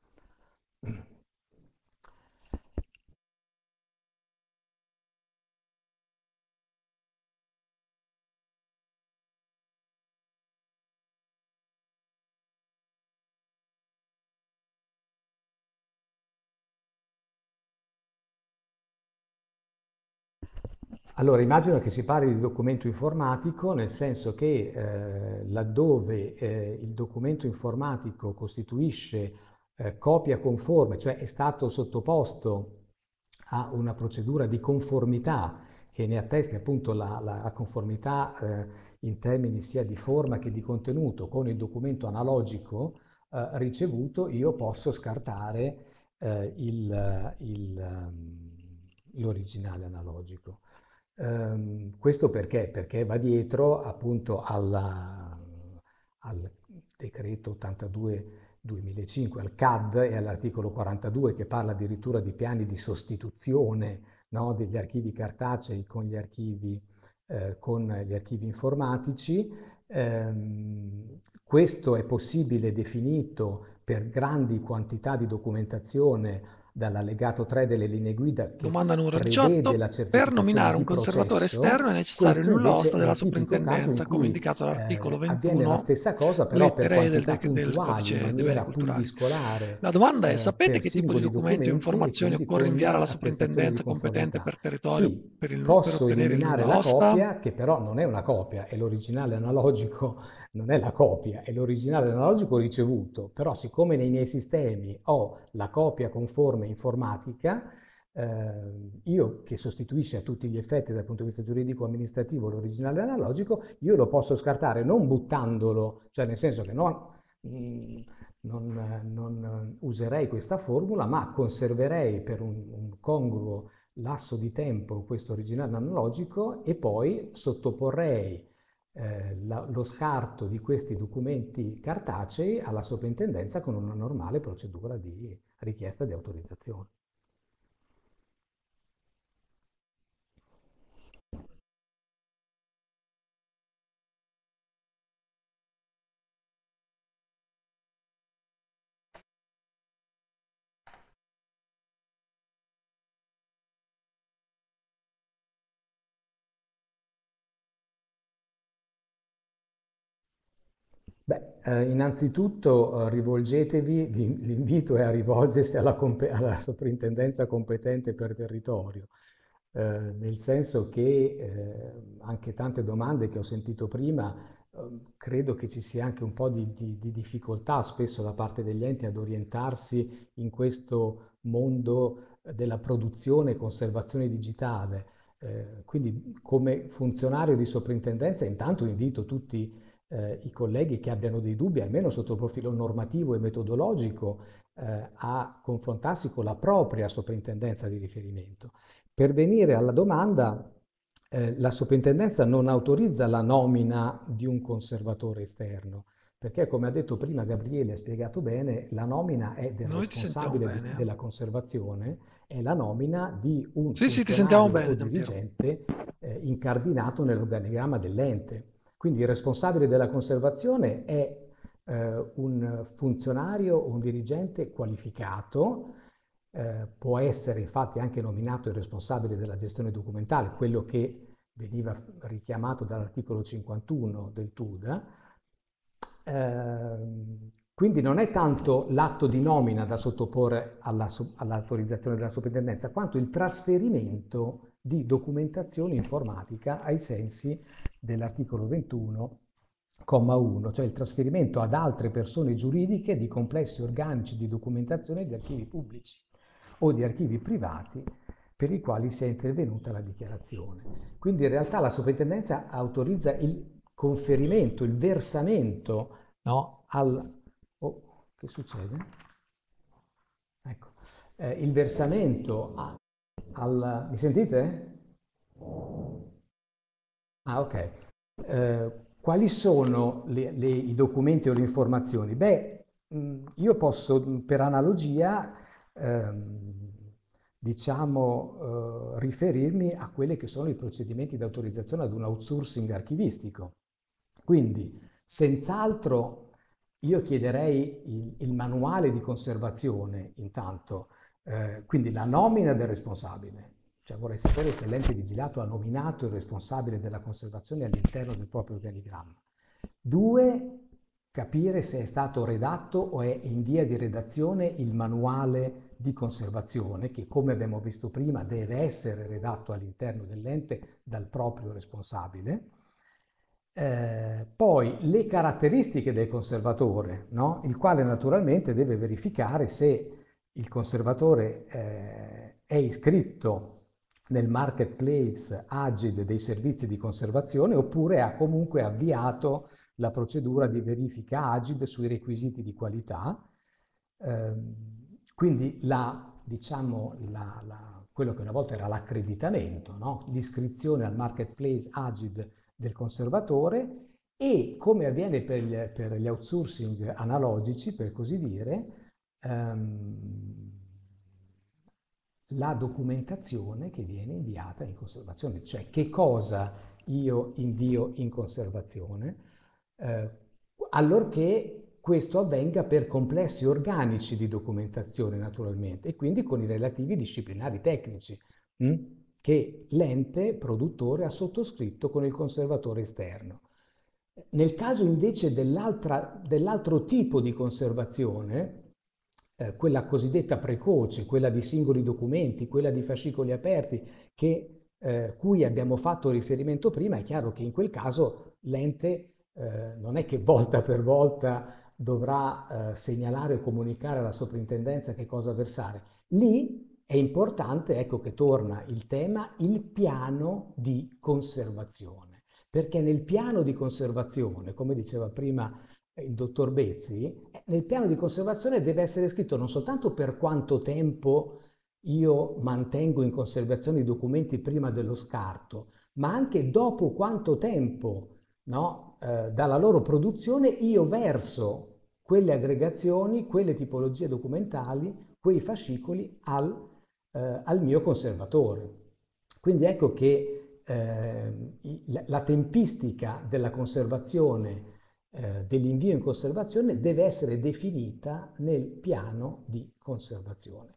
Speaker 5: Allora, immagino che si parli di documento informatico, nel senso che eh, laddove eh, il documento informatico costituisce eh, copia conforme, cioè è stato sottoposto a una procedura di conformità che ne attesti appunto la, la, la conformità eh, in termini sia di forma che di contenuto con il documento analogico eh, ricevuto, io posso scartare eh, il, il, l'originale analogico. Um, questo perché? Perché va dietro appunto alla, al decreto ottantadue duemilacinque, al C A D e all'articolo quarantadue che parla addirittura di piani di sostituzione, no, degli archivi cartacei con gli archivi, eh, con gli archivi informatici. Um, questo è possibile definito per grandi quantità di documentazione dall'allegato tre delle linee guida che
Speaker 2: Domanda numero
Speaker 5: prevede la
Speaker 2: diciotto. Per
Speaker 5: certificazione
Speaker 2: nominare un
Speaker 5: di
Speaker 2: conservatore
Speaker 5: processo.
Speaker 2: esterno è necessario il
Speaker 5: Questo
Speaker 2: nulla
Speaker 5: invece
Speaker 2: osta
Speaker 5: è
Speaker 2: della
Speaker 5: il tipico caso in
Speaker 2: soprintendenza, come
Speaker 5: cui
Speaker 2: indicato
Speaker 5: eh,
Speaker 2: dall'articolo
Speaker 5: avviene la
Speaker 2: ventuno,
Speaker 5: stessa cosa, però per
Speaker 2: lettera E del,
Speaker 5: quantità
Speaker 2: del
Speaker 5: puntuali, in
Speaker 2: codice dei beni
Speaker 5: maniera
Speaker 2: culturali.
Speaker 5: pulviscolare,
Speaker 2: La domanda è:
Speaker 5: eh,
Speaker 2: sapete
Speaker 5: per
Speaker 2: che tipo di
Speaker 5: singoli
Speaker 2: documenti o
Speaker 5: documenti e
Speaker 2: informazioni
Speaker 5: quindi
Speaker 2: occorre
Speaker 5: con
Speaker 2: inviare alla
Speaker 5: attestazione di
Speaker 2: soprintendenza competente
Speaker 5: conformità.
Speaker 2: per territorio
Speaker 5: Sì,
Speaker 2: per, il, per
Speaker 5: posso
Speaker 2: ottenere il
Speaker 5: eliminare
Speaker 2: nulla
Speaker 5: la
Speaker 2: osta?
Speaker 5: copia, che però non è una copia, è l'originale analogico, non è la copia, è l'originale analogico ricevuto, però siccome nei miei sistemi ho la copia conforme informatica, eh, io che sostituisce a tutti gli effetti dal punto di vista giuridico-amministrativo l'originale analogico, io lo posso scartare non buttandolo, cioè nel senso che non, mh, non, non userei questa formula, ma conserverei per un, un congruo lasso di tempo questo originale analogico e poi sottoporrei eh, la, lo scarto di questi documenti cartacei alla soprintendenza con una normale procedura di richiesta di autorizzazione. Beh, eh, innanzitutto eh, rivolgetevi, vi- l'invito è a rivolgersi alla, compe- alla soprintendenza competente per territorio, eh, nel senso che eh, anche tante domande che ho sentito prima, eh, credo che ci sia anche un po' di, di- di difficoltà spesso da parte degli enti ad orientarsi in questo mondo eh, della produzione e conservazione digitale. Eh, quindi come funzionario di soprintendenza intanto invito tutti eh, i colleghi che abbiano dei dubbi, almeno sotto il profilo normativo e metodologico, eh, a confrontarsi con la propria soprintendenza di riferimento. Per venire alla domanda, eh, la soprintendenza non autorizza la nomina di un conservatore esterno, perché come ha detto prima Gabriele, ha spiegato bene, la nomina è del
Speaker 2: Noi ti sentiamo
Speaker 5: responsabile di-
Speaker 2: bene.
Speaker 5: della conservazione, è la nomina di un
Speaker 2: Sì, sì, ti sentiamo
Speaker 5: funzionario o
Speaker 2: bene, Giampiero.
Speaker 5: dirigente eh, incardinato nell'organigramma dell'ente. Quindi il responsabile della conservazione è eh, un funzionario o un dirigente qualificato, eh, può essere infatti anche nominato il responsabile della gestione documentale, quello che veniva richiamato dall'articolo cinquantuno del T U D A. Eh, quindi non è tanto l'atto di nomina da sottoporre alla, all'autorizzazione della soprintendenza, quanto il trasferimento di documentazione informatica ai sensi dell'articolo ventuno, comma uno, cioè il trasferimento ad altre persone giuridiche di complessi organici di documentazione di archivi pubblici o di archivi privati per i quali sia intervenuta la dichiarazione. Quindi in realtà la soprintendenza autorizza il conferimento, il versamento, no, al... Oh, che succede? Ecco, eh, il versamento a- al... Mi sentite? Ah, ok. Eh, quali sono le- le- i documenti o le informazioni? Beh, mh, io posso, mh, per analogia, ehm, diciamo, eh, riferirmi a quelli che sono i procedimenti di autorizzazione ad un outsourcing archivistico. Quindi, senz'altro, io chiederei il, il manuale di conservazione, intanto, eh, quindi la nomina del responsabile. Cioè vorrei sapere se l'ente vigilato ha nominato il responsabile della conservazione all'interno del proprio organigramma. Due, capire se è stato redatto o è in via di redazione il manuale di conservazione, che come abbiamo visto prima deve essere redatto all'interno dell'ente dal proprio responsabile. Eh, poi le caratteristiche del conservatore, no? Il quale naturalmente deve verificare se il conservatore eh, è iscritto nel marketplace Agid dei servizi di conservazione oppure ha comunque avviato la procedura di verifica Agid sui requisiti di qualità. Eh, quindi la, diciamo, la, la, quello che una volta era l'accreditamento, no? L'iscrizione al marketplace Agid del conservatore e, come avviene per gli, per gli outsourcing analogici, per così dire, ehm, la documentazione che viene inviata in conservazione, cioè che cosa io invio in conservazione, eh, allorché questo avvenga per complessi organici di documentazione naturalmente e quindi con i relativi disciplinari tecnici mh, che l'ente produttore ha sottoscritto con il conservatore esterno. Nel caso invece dell'altro tipo di conservazione, eh, quella cosiddetta precoce, quella di singoli documenti, quella di fascicoli aperti, che, eh, cui abbiamo fatto riferimento prima, è chiaro che in quel caso l'ente eh, non è che volta per volta dovrà eh, segnalare o comunicare alla soprintendenza che cosa versare. Lì è importante, ecco che torna il tema, il piano di conservazione, perché nel piano di conservazione, come diceva prima il dottor Bezzi, nel piano di conservazione deve essere scritto non soltanto per quanto tempo io mantengo in conservazione i documenti prima dello scarto, ma anche dopo quanto tempo, no, eh, dalla loro produzione io verso quelle aggregazioni, quelle tipologie documentali, quei fascicoli al, eh, al mio conservatore. Quindi ecco che eh, la tempistica della conservazione eh, dell'invio in conservazione deve essere definita nel piano di conservazione.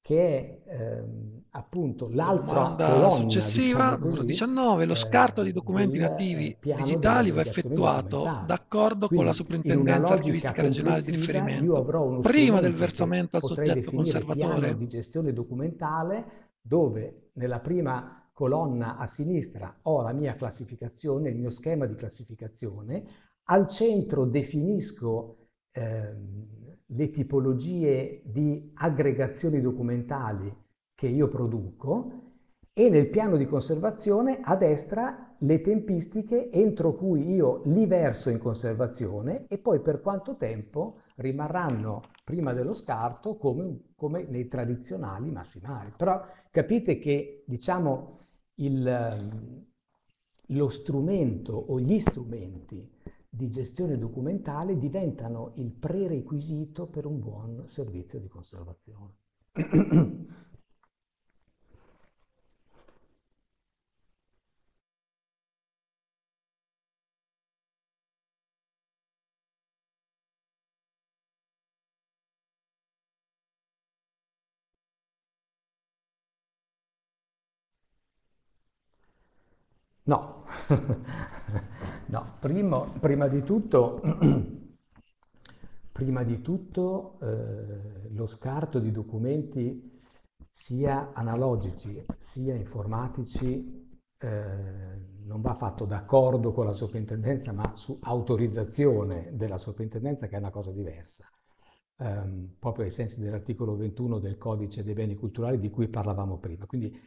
Speaker 5: che è ehm, appunto
Speaker 2: La
Speaker 5: l'altra
Speaker 2: domanda
Speaker 5: colonna,
Speaker 2: successiva,
Speaker 5: diciamo
Speaker 2: numero
Speaker 5: così,
Speaker 2: diciannove, lo
Speaker 5: eh,
Speaker 2: scarto di documenti
Speaker 5: del
Speaker 2: nativi
Speaker 5: eh, piano delle
Speaker 2: digitali va
Speaker 5: aggregazioni
Speaker 2: effettuato
Speaker 5: documentali.
Speaker 2: d'accordo con la
Speaker 5: Quindi in una
Speaker 2: Soprintendenza
Speaker 5: logica
Speaker 2: Archivistica Regionale di
Speaker 5: complessiva io
Speaker 2: riferimento,
Speaker 5: avrò uno
Speaker 2: prima del
Speaker 5: strumento che
Speaker 2: versamento al
Speaker 5: potrei
Speaker 2: soggetto
Speaker 5: definire piano
Speaker 2: conservatore?
Speaker 5: di gestione documentale, dove nella prima colonna a sinistra ho la mia classificazione, il mio schema di classificazione, al centro definisco ehm, le tipologie di aggregazioni documentali che io produco e nel piano di conservazione a destra le tempistiche entro cui io li verso in conservazione e poi per quanto tempo rimarranno prima dello scarto come, come nei tradizionali massimali. Però capite che diciamo il, lo strumento o gli strumenti di gestione documentale diventano il prerequisito per un buon servizio di conservazione. No, no, primo, prima di tutto, prima di tutto eh, lo scarto di documenti sia analogici sia informatici eh, non va fatto d'accordo con la soprintendenza, ma su autorizzazione della soprintendenza, che è una cosa diversa, ehm, proprio ai sensi dell'articolo ventuno del Codice dei beni culturali di cui parlavamo prima. Quindi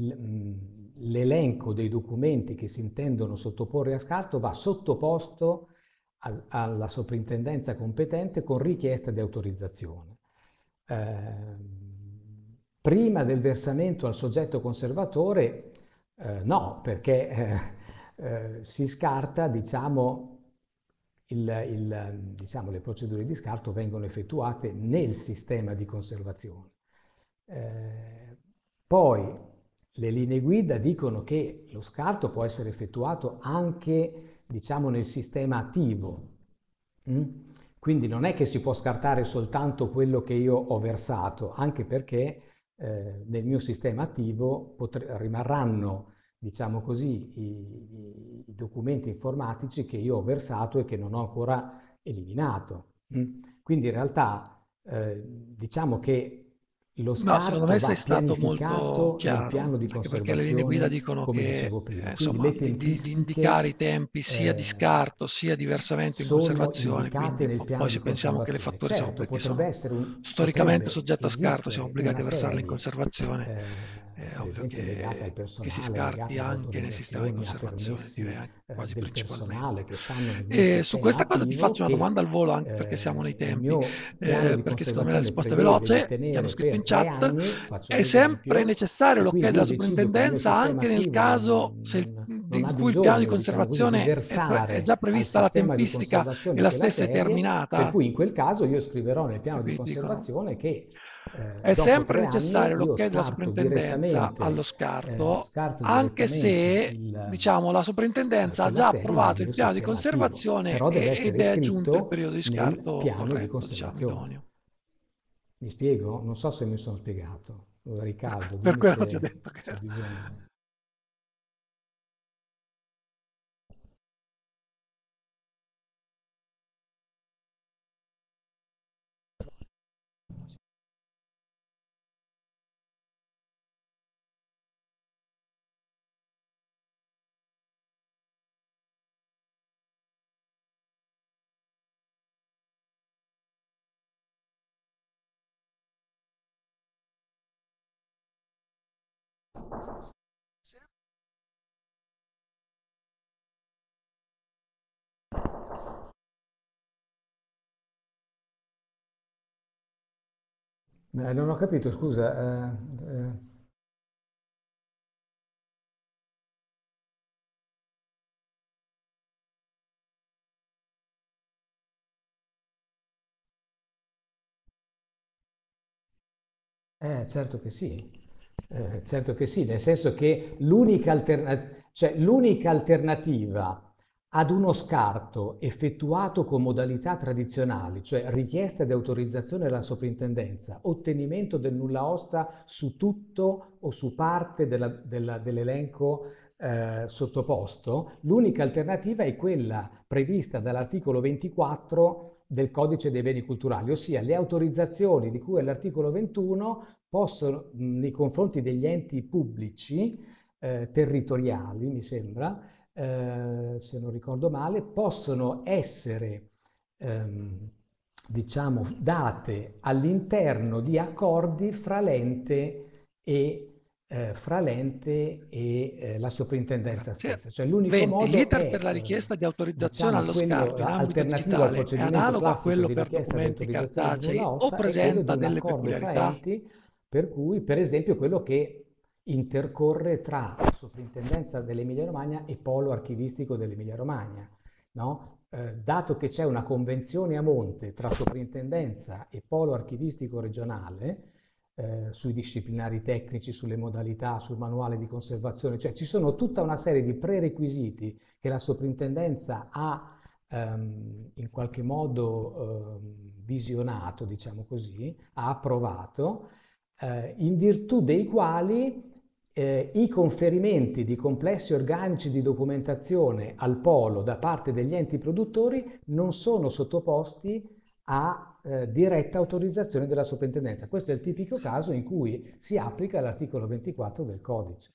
Speaker 5: l'elenco dei documenti che si intendono sottoporre a scarto va sottoposto al, alla soprintendenza competente con richiesta di autorizzazione. Eh, prima del versamento al soggetto conservatore, eh, no, perché eh, eh, si scarta, diciamo, il, il, diciamo, le procedure di scarto vengono effettuate nel sistema di conservazione. Eh, poi le linee guida dicono che lo scarto può essere effettuato anche, diciamo, nel sistema attivo. Mm? Quindi non è che si può scartare soltanto quello che io ho versato, anche perché eh, nel mio sistema attivo rimarranno, diciamo così, i, i, documenti informatici che io ho versato e che non ho ancora eliminato. Mm? Quindi in realtà eh, diciamo che lo
Speaker 2: No, secondo
Speaker 5: scarto
Speaker 2: me
Speaker 5: va
Speaker 2: sei stato molto
Speaker 5: pianificato nel
Speaker 2: chiaro,
Speaker 5: piano di
Speaker 2: anche perché le linee guida
Speaker 5: conservazione,
Speaker 2: dicono
Speaker 5: come
Speaker 2: che,
Speaker 5: dicevo prima.
Speaker 2: eh,
Speaker 5: Quindi
Speaker 2: insomma,
Speaker 5: le
Speaker 2: di, di- di indicare i
Speaker 5: tempistiche
Speaker 2: tempi sia di
Speaker 5: eh,
Speaker 2: scarto sia di versamento in
Speaker 5: sono
Speaker 2: conservazione,
Speaker 5: indicate
Speaker 2: quindi
Speaker 5: nel
Speaker 2: po-
Speaker 5: piano
Speaker 2: poi
Speaker 5: di
Speaker 2: se pensiamo che le
Speaker 5: conservazione.
Speaker 2: fatture siamo,
Speaker 5: Certo,
Speaker 2: perché
Speaker 5: potrebbe
Speaker 2: sono
Speaker 5: essere un,
Speaker 2: storicamente
Speaker 5: potrebbe
Speaker 2: soggetto a scarto, siamo
Speaker 5: esistere
Speaker 2: obbligati
Speaker 5: una
Speaker 2: a versarle in
Speaker 5: serie,
Speaker 2: conservazione,
Speaker 5: eh,
Speaker 2: è
Speaker 5: per
Speaker 2: ovvio
Speaker 5: esempio legata al
Speaker 2: che, che si
Speaker 5: personale,
Speaker 2: scarti
Speaker 5: legata alle
Speaker 2: anche nel sistema di
Speaker 5: autorizzazioni, a
Speaker 2: conservazione, direi
Speaker 5: permessi
Speaker 2: anche
Speaker 5: eh,
Speaker 2: quasi
Speaker 5: del personale
Speaker 2: principalmente.
Speaker 5: che stanno nel mio
Speaker 2: E su
Speaker 5: sistema
Speaker 2: questa cosa ti
Speaker 5: attivo
Speaker 2: faccio una
Speaker 5: che
Speaker 2: domanda al volo, anche perché siamo nei
Speaker 5: eh, il
Speaker 2: tempi,
Speaker 5: mio piano
Speaker 2: eh,
Speaker 5: di
Speaker 2: perché secondo me la
Speaker 5: conservazione
Speaker 2: risposta è
Speaker 5: prevede di
Speaker 2: veloce, mi hanno
Speaker 5: tenere
Speaker 2: scritto
Speaker 5: per
Speaker 2: in
Speaker 5: tre
Speaker 2: chat.
Speaker 5: anni, faccio
Speaker 2: È sempre
Speaker 5: l'esempio,
Speaker 2: necessario
Speaker 5: e
Speaker 2: l'ok
Speaker 5: quindi
Speaker 2: della
Speaker 5: io decido che il mio
Speaker 2: soprintendenza
Speaker 5: sistema
Speaker 2: anche nel
Speaker 5: attivo
Speaker 2: caso
Speaker 5: non,
Speaker 2: se il-
Speaker 5: non- non
Speaker 2: di
Speaker 5: ha
Speaker 2: cui il piano di
Speaker 5: bisogno, diciamo così, di
Speaker 2: conservazione è, pre- è
Speaker 5: versare
Speaker 2: già
Speaker 5: al
Speaker 2: prevista la
Speaker 5: sistema di
Speaker 2: tempistica e
Speaker 5: conservazione
Speaker 2: la
Speaker 5: quella
Speaker 2: stessa è
Speaker 5: serie, per
Speaker 2: terminata?
Speaker 5: cui in quel caso io scriverò nel piano
Speaker 2: Per
Speaker 5: di
Speaker 2: cui ti dicono,
Speaker 5: conservazione che eh,
Speaker 2: è
Speaker 5: dopo
Speaker 2: sempre
Speaker 5: tre
Speaker 2: necessario
Speaker 5: anni io
Speaker 2: l'ok della
Speaker 5: scarto
Speaker 2: soprintendenza allo
Speaker 5: direttamente, eh,
Speaker 2: scarto,
Speaker 5: scarto
Speaker 2: anche
Speaker 5: direttamente
Speaker 2: se,
Speaker 5: il,
Speaker 2: diciamo, la
Speaker 5: eh,
Speaker 2: soprintendenza ha
Speaker 5: quella
Speaker 2: già
Speaker 5: serie nel
Speaker 2: approvato il
Speaker 5: mio
Speaker 2: piano di
Speaker 5: sistema attivo,
Speaker 2: conservazione
Speaker 5: però deve
Speaker 2: e- ed
Speaker 5: essere
Speaker 2: è giunto il
Speaker 5: scritto
Speaker 2: periodo di
Speaker 5: nel
Speaker 2: scarto
Speaker 5: piano di
Speaker 2: corretto, diciamo,
Speaker 5: conservazione.
Speaker 2: idoneo.
Speaker 5: Mi spiego? Non so se mi sono spiegato. Riccardo,
Speaker 2: Per
Speaker 5: dimmi
Speaker 2: quello ti ho
Speaker 5: se
Speaker 2: detto che
Speaker 5: c'è bisogno. Eh, non ho capito, scusa. eh, eh, Eh, certo che sì, Eh, certo che sì, nel senso che l'unica alterna- cioè, l'unica alternativa ad uno scarto effettuato con modalità tradizionali, cioè richiesta di autorizzazione alla soprintendenza, ottenimento del nulla osta su tutto o su parte della- della- dell'elenco eh, sottoposto, l'unica alternativa è quella prevista dall'articolo ventiquattro del Codice dei beni culturali, ossia le autorizzazioni di cui all'articolo ventuno possono, mh, nei confronti degli enti pubblici eh, territoriali, mi sembra, eh, se non ricordo male, possono essere ehm, diciamo, date all'interno di accordi fra l'ente e, eh, fra l'ente e eh, la soprintendenza
Speaker 2: Grazie.
Speaker 5: stessa. Cioè l'unico
Speaker 2: venti.
Speaker 5: modo
Speaker 2: L'iter
Speaker 5: è,
Speaker 2: per la
Speaker 5: eh,
Speaker 2: richiesta di autorizzazione
Speaker 5: diciamo,
Speaker 2: allo
Speaker 5: quello
Speaker 2: scarto in ambito
Speaker 5: alternativo al
Speaker 2: digitale è
Speaker 5: procedimento
Speaker 2: analogo a
Speaker 5: classico
Speaker 2: quello
Speaker 5: di
Speaker 2: per
Speaker 5: richiesta di
Speaker 2: documenti
Speaker 5: autorizzazione del nulla
Speaker 2: cartacei o
Speaker 5: osta, è quello di
Speaker 2: presenta
Speaker 5: un
Speaker 2: delle
Speaker 5: accordo fra
Speaker 2: peculiarità?
Speaker 5: enti, per cui, per esempio, quello che intercorre tra la Soprintendenza dell'Emilia-Romagna e Polo Archivistico dell'Emilia-Romagna, no? Eh, dato che c'è una convenzione a monte tra Soprintendenza e Polo Archivistico regionale, eh, sui disciplinari tecnici, sulle modalità, sul manuale di conservazione, cioè ci sono tutta una serie di prerequisiti che la Soprintendenza ha ehm, in qualche modo ehm, visionato, diciamo così, ha approvato, eh, in virtù dei quali eh, i conferimenti di complessi organici di documentazione al polo da parte degli enti produttori non sono sottoposti a eh, diretta autorizzazione della soprintendenza. Questo è il tipico caso in cui si applica l'articolo ventiquattro del codice.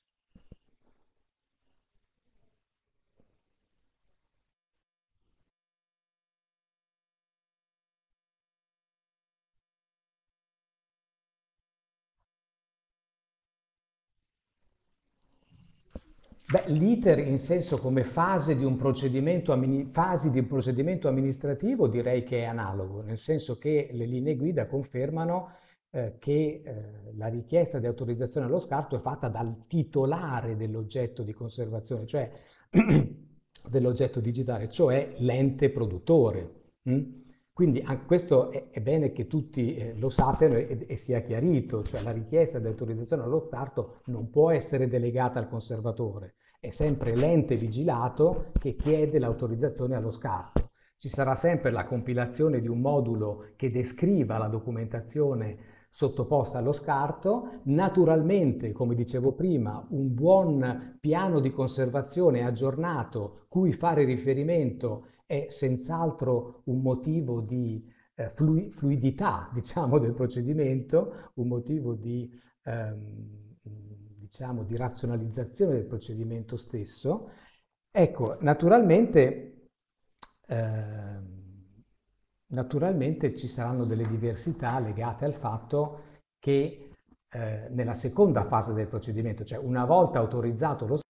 Speaker 5: Beh, l'iter in senso come fase di un procedimento, ammini- fasi di un procedimento amministrativo direi che è analogo, nel senso che le linee guida confermano eh, che eh, la richiesta di autorizzazione allo scarto è fatta dal titolare dell'oggetto di conservazione, cioè dell'oggetto digitale, cioè l'ente produttore. mm? Quindi anche questo è, è bene che tutti eh, lo sappiano e, e sia chiarito, cioè la richiesta di autorizzazione allo scarto non può essere delegata al conservatore, è sempre l'ente vigilato che chiede l'autorizzazione allo scarto. Ci sarà sempre la compilazione di un modulo che descriva la documentazione sottoposta allo scarto, naturalmente, come dicevo prima, un buon piano di conservazione aggiornato cui fare riferimento è senz'altro un motivo di eh, flu- fluidità, diciamo, del procedimento, un motivo di, ehm, diciamo, di razionalizzazione del procedimento stesso. Ecco, naturalmente, ehm, naturalmente ci saranno delle diversità legate al fatto che eh, nella seconda fase del procedimento, cioè una volta autorizzato lo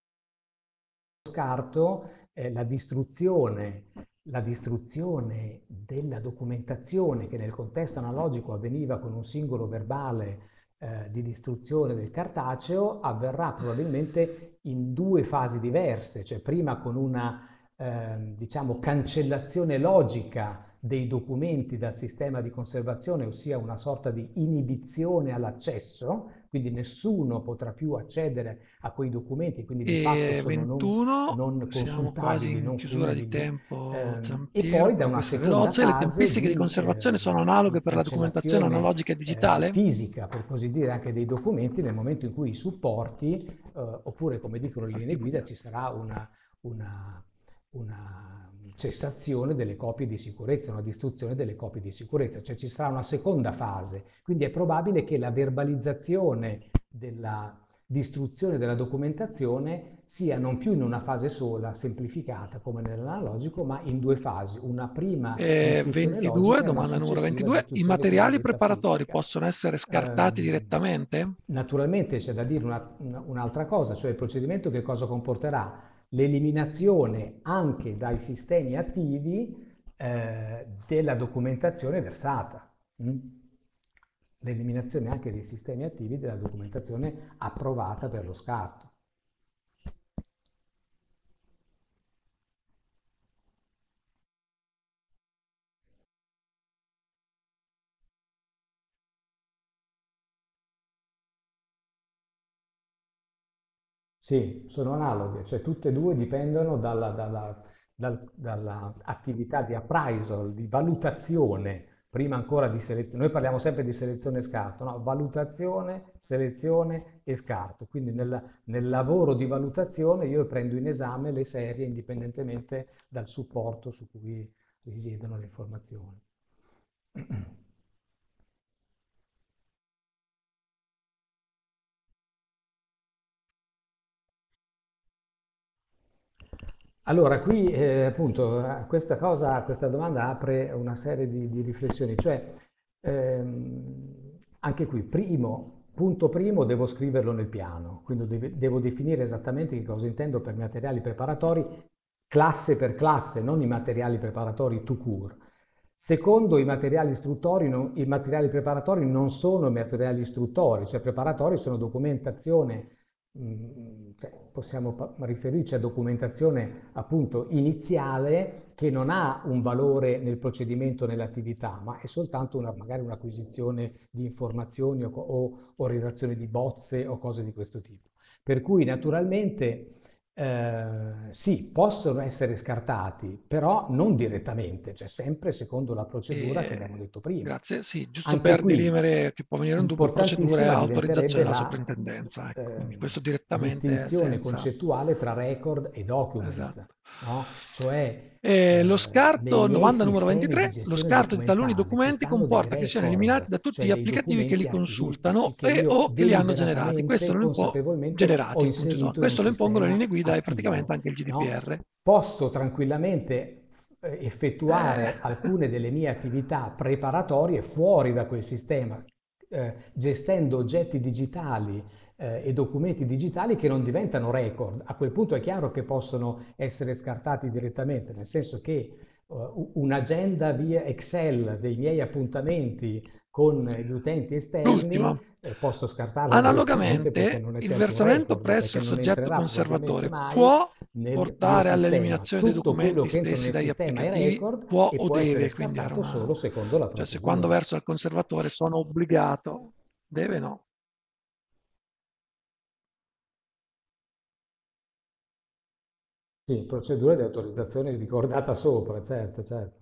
Speaker 5: scarto, eh, la distruzione, la distruzione della documentazione che nel contesto analogico avveniva con un singolo verbale eh, di distruzione del cartaceo avverrà probabilmente in due fasi diverse, cioè prima con una eh, diciamo cancellazione logica dei documenti dal sistema di conservazione, ossia una sorta di inibizione all'accesso, quindi nessuno potrà più accedere a quei documenti, quindi di fatto
Speaker 2: E
Speaker 5: sono non,
Speaker 2: ventuno,
Speaker 5: non
Speaker 2: siamo quasi
Speaker 5: consultabili,
Speaker 2: in
Speaker 5: non
Speaker 2: chiusura di
Speaker 5: fruibili,
Speaker 2: tempo,
Speaker 5: ehm, e
Speaker 2: Giampiero,
Speaker 5: poi da
Speaker 2: però
Speaker 5: una
Speaker 2: questo è
Speaker 5: seconda
Speaker 2: veloce. Le
Speaker 5: fase
Speaker 2: tempistiche di
Speaker 5: di,
Speaker 2: conservazione sono
Speaker 5: ehm,
Speaker 2: analoghe
Speaker 5: di
Speaker 2: per la documentazione
Speaker 5: cancellazione
Speaker 2: analogica e
Speaker 5: eh,
Speaker 2: digitale?
Speaker 5: fisica, per così dire, anche dei documenti nel momento in cui i supporti, eh, oppure come dicono le linee
Speaker 2: Articolo.
Speaker 5: guida, ci sarà una, una, una cessazione delle copie di sicurezza, una distruzione delle copie di sicurezza, cioè ci sarà una seconda fase. Quindi è probabile che la verbalizzazione della distruzione della documentazione sia non più in una fase sola, semplificata come nell'analogico, ma in due fasi, una prima
Speaker 2: E
Speaker 5: distruzione
Speaker 2: ventidue,
Speaker 5: logica e una
Speaker 2: domanda numero
Speaker 5: successiva
Speaker 2: ventidue, i
Speaker 5: distruzione
Speaker 2: materiali
Speaker 5: cosiddetta
Speaker 2: preparatori
Speaker 5: fisica.
Speaker 2: possono essere scartati
Speaker 5: Ehm,
Speaker 2: direttamente?
Speaker 5: naturalmente c'è da dire una- una- un'altra cosa, cioè il procedimento che cosa comporterà? L'eliminazione anche dai sistemi attivi eh, della documentazione versata. mm? L'eliminazione anche dei sistemi attivi della documentazione approvata per lo scarto. Sì, sono analoghe, cioè tutte e due dipendono dalla, dalla- dal- dalla attività di appraisal, di valutazione, prima ancora di selezione. Noi parliamo sempre di selezione e scarto, no? Valutazione, selezione e scarto. Quindi nel, nel lavoro di valutazione io prendo in esame le serie indipendentemente dal supporto su cui risiedono le informazioni. Allora, qui eh, appunto eh, questa cosa, questa domanda apre una serie di, di riflessioni, cioè ehm, anche qui, primo, punto primo, devo scriverlo nel piano, quindi deve- devo definire esattamente che cosa intendo per materiali preparatori, classe per classe, non i materiali preparatori tout court. Secondo, i materiali istruttori, non- i materiali preparatori non sono materiali istruttori, cioè preparatori sono documentazione, mh, cioè possiamo pa- riferirci a documentazione appunto iniziale che non ha un valore nel procedimento, nell'attività, ma è soltanto una, magari un'acquisizione di informazioni o, o, o redazione di bozze o cose di questo tipo. Per cui naturalmente eh, sì, possono essere scartati, però non direttamente, cioè sempre secondo la procedura che abbiamo
Speaker 2: E-
Speaker 5: detto prima.
Speaker 2: grazie, sì, giusto
Speaker 5: Anche
Speaker 2: per
Speaker 5: qui
Speaker 2: dirimere che può venire un dubbio, procedura e
Speaker 5: importantissima
Speaker 2: autorizzazione
Speaker 5: diventerebbe
Speaker 2: della
Speaker 5: la
Speaker 2: soprintendenza, ecco,
Speaker 5: eh,
Speaker 2: quindi questo direttamente è
Speaker 5: distinzione
Speaker 2: senza...
Speaker 5: concettuale tra record e document,
Speaker 2: Esatto.
Speaker 5: no? Cioè
Speaker 2: Eh, lo
Speaker 5: eh, nei
Speaker 2: scarto,
Speaker 5: miei
Speaker 2: domanda numero
Speaker 5: sistemi di
Speaker 2: ventitré, lo
Speaker 5: gestione
Speaker 2: scarto di taluni
Speaker 5: documentale ci
Speaker 2: documenti
Speaker 5: stanno dei
Speaker 2: comporta che siano eliminati
Speaker 5: record,
Speaker 2: da tutti
Speaker 5: cioè
Speaker 2: gli
Speaker 5: dei
Speaker 2: applicativi che li
Speaker 5: documenti archivistici
Speaker 2: consultano
Speaker 5: che
Speaker 2: e
Speaker 5: io
Speaker 2: o che li hanno generati. Questo
Speaker 5: deliberatamente,
Speaker 2: lo impo-
Speaker 5: consapevolmente ho
Speaker 2: generati, appunto, so.
Speaker 5: inserito in un
Speaker 2: Questo lo impongono le
Speaker 5: sistema
Speaker 2: linee guida e praticamente
Speaker 5: attivo,
Speaker 2: anche il
Speaker 5: no?
Speaker 2: G D P R.
Speaker 5: Posso tranquillamente eh,
Speaker 2: Eh,
Speaker 5: effettuare alcune delle mie attività preparatorie fuori da quel sistema, eh, gestendo oggetti digitali eh, e documenti digitali che non diventano record. A quel punto è chiaro che possono essere scartati direttamente, nel senso che uh, un'agenda via Excel dei miei appuntamenti con gli utenti
Speaker 2: l'ultima.
Speaker 5: esterni eh, posso scartarla direttamente perché
Speaker 2: Analogamente,
Speaker 5: non è
Speaker 2: il
Speaker 5: certo un
Speaker 2: versamento
Speaker 5: record,
Speaker 2: presso
Speaker 5: perché
Speaker 2: il
Speaker 5: non
Speaker 2: soggetto
Speaker 5: entrerà probabilmente
Speaker 2: conservatore
Speaker 5: mai
Speaker 2: può
Speaker 5: nel mio
Speaker 2: portare
Speaker 5: sistema.
Speaker 2: all'eliminazione dei
Speaker 5: Tutto quello
Speaker 2: documenti
Speaker 5: che entra
Speaker 2: stessi
Speaker 5: nel
Speaker 2: dagli
Speaker 5: sistema è
Speaker 2: applicativi,
Speaker 5: record
Speaker 2: può
Speaker 5: e
Speaker 2: o
Speaker 5: può essere
Speaker 2: deve, quindi era
Speaker 5: scartato
Speaker 2: una...
Speaker 5: solo secondo la
Speaker 2: Cioè, se quando
Speaker 5: procedura.
Speaker 2: verso al conservatore sono obbligato, deve no.
Speaker 5: Sì, procedura di autorizzazione ricordata sopra, certo, certo.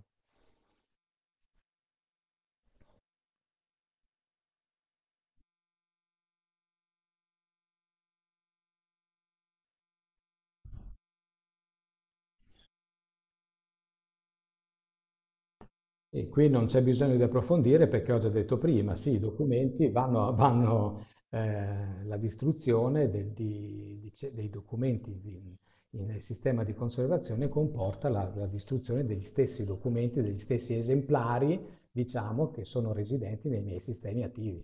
Speaker 5: E qui non c'è bisogno di approfondire perché ho già detto prima, sì, i documenti vanno, vanno eh, la distruzione del- di- di- ce- dei documenti di- nel sistema di conservazione comporta la, la distruzione degli stessi documenti, degli stessi esemplari, diciamo, che sono residenti nei miei sistemi attivi.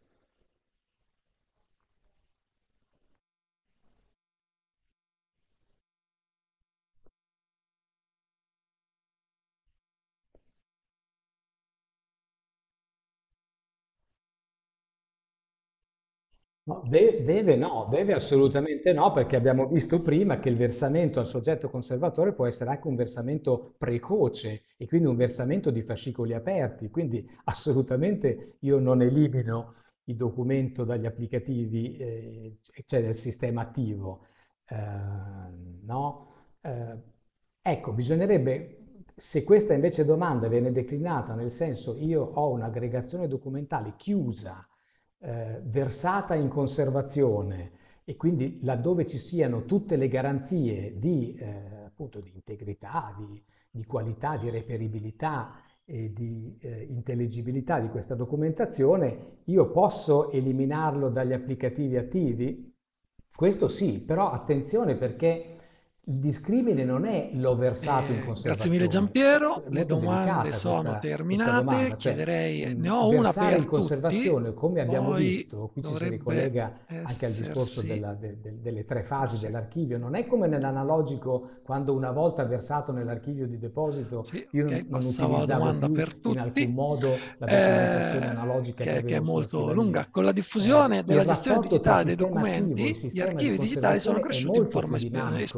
Speaker 5: No, de- deve no, deve assolutamente no, perché abbiamo visto prima che il versamento al soggetto conservatore può essere anche un versamento precoce e quindi un versamento di fascicoli aperti, quindi assolutamente io non elimino il documento dagli applicativi, eh, cioè del sistema attivo. Eh, no? Eh, ecco, bisognerebbe, se questa invece domanda viene declinata nel senso io ho un'aggregazione documentale chiusa, eh, versata in conservazione e quindi laddove ci siano tutte le garanzie di, eh, appunto, di integrità, di, di qualità, di reperibilità e di eh, intelligibilità di questa documentazione, io posso eliminarlo dagli applicativi attivi? Questo sì, però attenzione perché il discrimine non è l'ho versato in
Speaker 2: Eh, grazie mille
Speaker 5: conservazione.
Speaker 2: Giampiero,
Speaker 5: È
Speaker 2: le
Speaker 5: molto
Speaker 2: domande
Speaker 5: delicata
Speaker 2: sono
Speaker 5: questa, questa
Speaker 2: terminate,
Speaker 5: domanda, cioè
Speaker 2: chiederei, ne
Speaker 5: mh,
Speaker 2: ho una
Speaker 5: versare in
Speaker 2: per tutti,
Speaker 5: conservazione, come abbiamo
Speaker 2: poi
Speaker 5: visto, qui ci si
Speaker 2: dovrebbe
Speaker 5: ricollega anche al discorso
Speaker 2: essersi...
Speaker 5: della- de- de- delle tre fasi
Speaker 2: Sì,
Speaker 5: dell'archivio, non è come nell'analogico quando una volta versato nell'archivio di deposito
Speaker 2: sì,
Speaker 5: io non,
Speaker 2: ok,
Speaker 5: non
Speaker 2: passavo alla
Speaker 5: utilizzavo
Speaker 2: domanda
Speaker 5: più
Speaker 2: per
Speaker 5: in
Speaker 2: tutti,
Speaker 5: alcun modo la documentazione
Speaker 2: eh,
Speaker 5: analogica che
Speaker 2: che, che è
Speaker 5: avevo sulla
Speaker 2: molto lunga.
Speaker 5: scrivania.
Speaker 2: Con la
Speaker 5: Eh,
Speaker 2: diffusione
Speaker 5: il
Speaker 2: della gestione
Speaker 5: rapporto tra
Speaker 2: digitale dei
Speaker 5: sistema attivo e
Speaker 2: documenti, gli
Speaker 5: sistema di
Speaker 2: archivi digitali sono
Speaker 5: conservazione è
Speaker 2: cresciuti in
Speaker 5: molto più
Speaker 2: forma esp-
Speaker 5: dinamico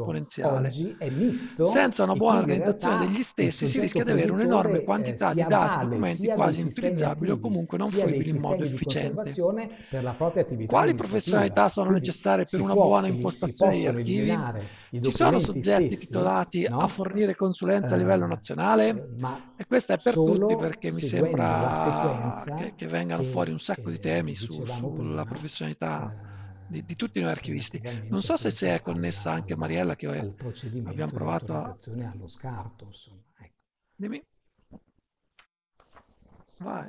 Speaker 2: potenziale.
Speaker 5: oggi è misto
Speaker 2: Senza una
Speaker 5: e
Speaker 2: buona
Speaker 5: quindi in
Speaker 2: organizzazione
Speaker 5: realtà
Speaker 2: degli
Speaker 5: il
Speaker 2: stessi si rischia
Speaker 5: soggetto
Speaker 2: di avere un'enorme
Speaker 5: produttore eh,
Speaker 2: quantità
Speaker 5: si
Speaker 2: di dati e
Speaker 5: avvale
Speaker 2: documenti
Speaker 5: sia dei
Speaker 2: quasi
Speaker 5: sistemi
Speaker 2: inutilizzabili o
Speaker 5: attivi
Speaker 2: comunque non
Speaker 5: sia dei
Speaker 2: fruibili in modo
Speaker 5: sistemi di
Speaker 2: efficiente.
Speaker 5: conservazione per la propria attività
Speaker 2: Quali
Speaker 5: amministrativa.
Speaker 2: professionalità sono
Speaker 5: Quindi
Speaker 2: necessarie per
Speaker 5: si
Speaker 2: una
Speaker 5: può,
Speaker 2: buona
Speaker 5: eli- si
Speaker 2: impostazione degli
Speaker 5: possono
Speaker 2: archivi?
Speaker 5: eliminare i
Speaker 2: Ci sono
Speaker 5: documenti
Speaker 2: soggetti
Speaker 5: stessi,
Speaker 2: titolati a
Speaker 5: no?
Speaker 2: fornire consulenza a livello
Speaker 5: Eh,
Speaker 2: nazionale?
Speaker 5: eh, ma
Speaker 2: E questa è per tutti
Speaker 5: solo
Speaker 2: perché mi
Speaker 5: seguendo la
Speaker 2: sembra che,
Speaker 5: sequenza
Speaker 2: che vengano fuori un
Speaker 5: che
Speaker 2: sacco di
Speaker 5: eh,
Speaker 2: temi su-
Speaker 5: dicevamo
Speaker 2: sulla
Speaker 5: prima,
Speaker 2: professionalità di, di tutti
Speaker 5: eh,
Speaker 2: noi archivisti. Non
Speaker 5: relativamente
Speaker 2: so se si è
Speaker 5: appunto
Speaker 2: connessa
Speaker 5: alla-
Speaker 2: anche
Speaker 5: alla-
Speaker 2: Mariella, che
Speaker 5: al
Speaker 2: abbiamo
Speaker 5: procedimento di
Speaker 2: provato a...
Speaker 5: autorizzazione allo scarto, insomma. Ecco.
Speaker 2: Dimmi. Vai.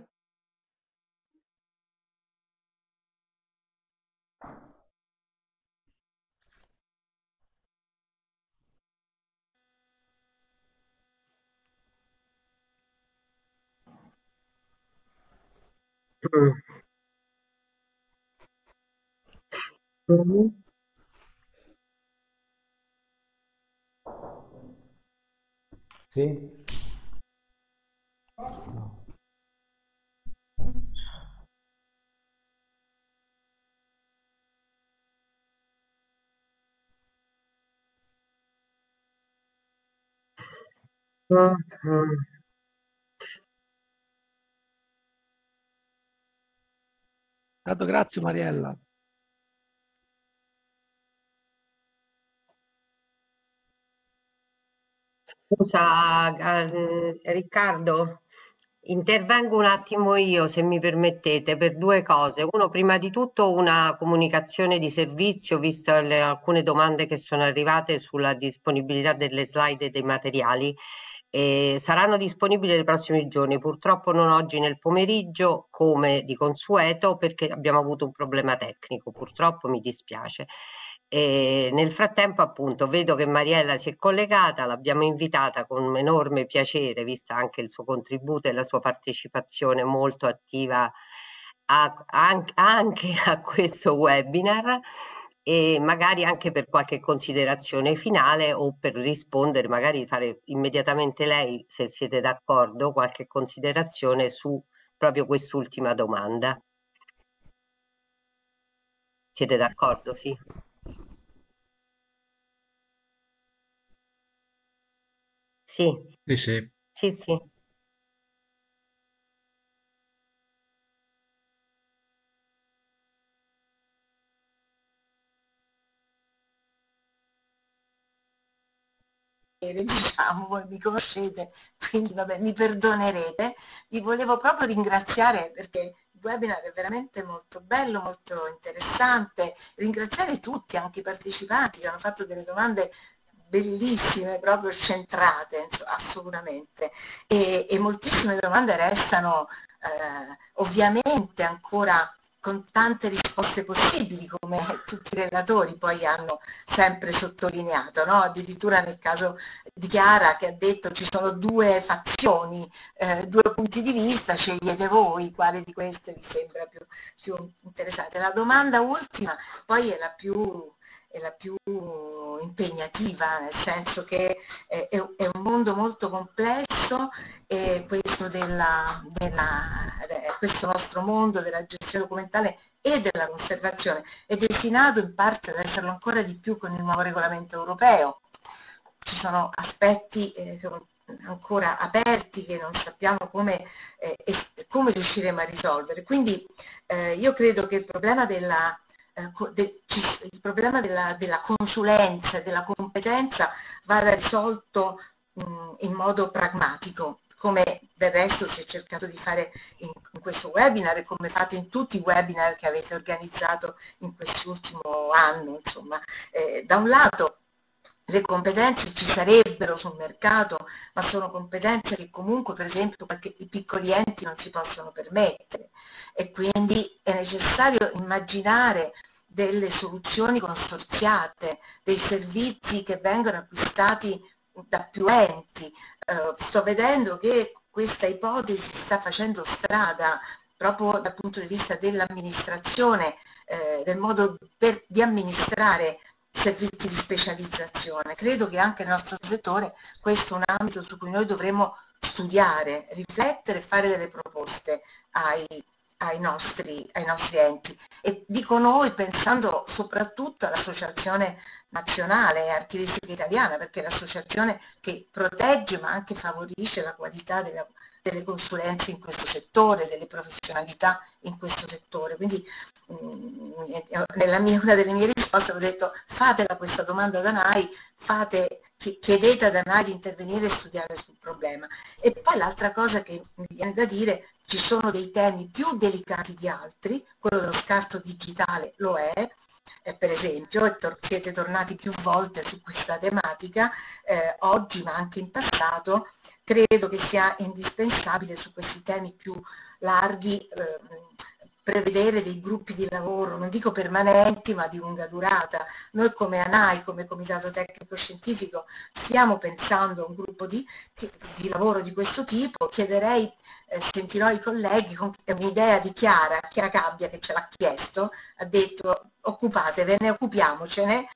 Speaker 1: Mm.
Speaker 5: Sì? No.
Speaker 1: Mhm.
Speaker 2: Tanto grazie Mariella.
Speaker 1: Scusa, eh, Riccardo, intervengo un attimo io, se mi permettete, per due cose. Uno, prima di tutto, una comunicazione di servizio, viste le- alcune domande che sono arrivate sulla disponibilità delle slide e dei materiali. Eh, saranno disponibili nei prossimi giorni, purtroppo non oggi nel pomeriggio, come di consueto, perché abbiamo avuto un problema tecnico. Purtroppo mi dispiace. E nel frattempo, appunto, vedo che Mariella si è collegata, l'abbiamo invitata con enorme piacere, vista anche il suo contributo e la sua partecipazione molto attiva a- an- anche a questo webinar, e magari anche per qualche considerazione finale o per rispondere, magari fare immediatamente lei, se siete d'accordo, qualche considerazione su proprio quest'ultima domanda. Siete d'accordo? Sì. Sì,
Speaker 4: Sì, sì.
Speaker 1: sì, sì.
Speaker 6: Diciamo, voi mi conoscete, quindi vabbè, mi perdonerete. Vi volevo proprio ringraziare perché il webinar è veramente molto bello, molto interessante. Ringraziare tutti, anche i partecipanti che hanno fatto delle domande bellissime, proprio centrate, insomma, assolutamente. E, e moltissime domande restano eh, ovviamente ancora con tante risposte possibili, come tutti i relatori poi hanno sempre sottolineato, no? Addirittura nel caso di Chiara che ha detto ci sono due fazioni, eh, due punti di vista, scegliete voi quale di queste vi sembra più, più interessante. La domanda ultima poi è la più, è la più impegnativa, nel senso che è, è un mondo molto complesso e questo, della, della, questo nostro mondo della gestione documentale e della conservazione è destinato in parte ad esserlo ancora di più con il nuovo regolamento europeo. Ci sono aspetti eh, ancora aperti che non sappiamo come, eh, come riusciremo a risolvere. Quindi eh, io credo che il problema della Eh, de, il problema della, della consulenza e della competenza vada risolto mh, in modo pragmatico, come del resto si è cercato di fare in, in questo webinar e come fate in tutti i webinar che avete organizzato in quest'ultimo anno. Insomma, eh, da un lato le competenze ci sarebbero sul mercato, ma sono competenze che comunque, per esempio, i piccoli enti non si possono permettere e quindi è necessario immaginare delle soluzioni consorziate, dei servizi che vengono acquistati da più enti. Eh, sto vedendo che questa ipotesi sta facendo strada proprio dal punto di vista dell'amministrazione, eh, del modo per, di amministrare servizi di specializzazione. Credo che anche nel nostro settore questo è un ambito su cui noi dovremmo studiare, riflettere e fare delle proposte ai, ai nostri, ai nostri enti. E dico noi pensando soprattutto all'Associazione Nazionale Archivistica Italiana, perché è l'associazione che protegge ma anche favorisce la qualità della, delle consulenze in questo settore, delle professionalità in questo settore. Quindi mh, nella mia, una delle mie risposte ho detto fatela questa domanda da NAI, fate, chiedete ad ANAI di intervenire e studiare sul problema. E poi l'altra cosa che mi viene da dire, ci sono dei temi più delicati di altri, quello dello scarto digitale lo è, eh, per esempio, siete tornati più volte su questa tematica, eh, oggi ma anche in passato, credo che sia indispensabile su questi temi più larghi eh, prevedere dei gruppi di lavoro, non dico permanenti ma di lunga durata. Noi come ANAI, come Comitato Tecnico Scientifico, stiamo pensando a un gruppo di, di lavoro di questo tipo. Chiederei, eh, sentirò i colleghi, con un'idea di Chiara, Chiara Cabbia che ce l'ha chiesto, ha detto occupatevene, occupiamocene,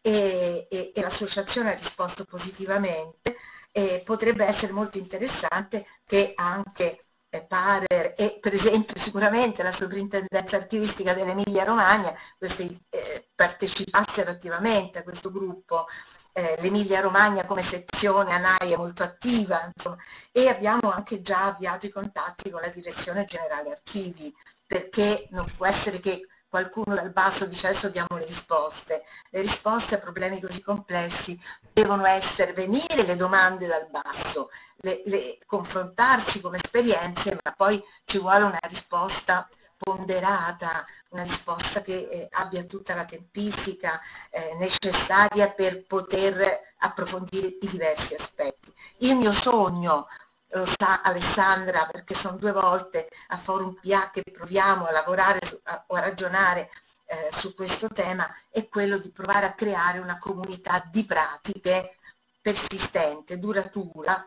Speaker 6: e, e, e l'associazione ha risposto positivamente, e potrebbe essere molto interessante che anche Parer e per esempio sicuramente la sovrintendenza archivistica dell'Emilia Romagna questi, eh, partecipassero attivamente a questo gruppo. Eh, L'Emilia Romagna come sezione ANAI è molto attiva, insomma, e abbiamo anche già avviato i contatti con la Direzione Generale Archivi, perché non può essere che qualcuno dal basso dice adesso diamo le risposte. Le risposte a problemi così complessi devono essere venire le domande dal basso, le, le, confrontarsi come esperienze, ma poi ci vuole una risposta ponderata, una risposta che eh, abbia tutta la tempistica eh, necessaria per poter approfondire i diversi aspetti. Il mio sogno, lo sa Alessandra, perché sono due volte a Forum P A che proviamo a lavorare su, a, o a ragionare eh, su questo tema, è quello di provare a creare una comunità di pratiche persistente, duratura,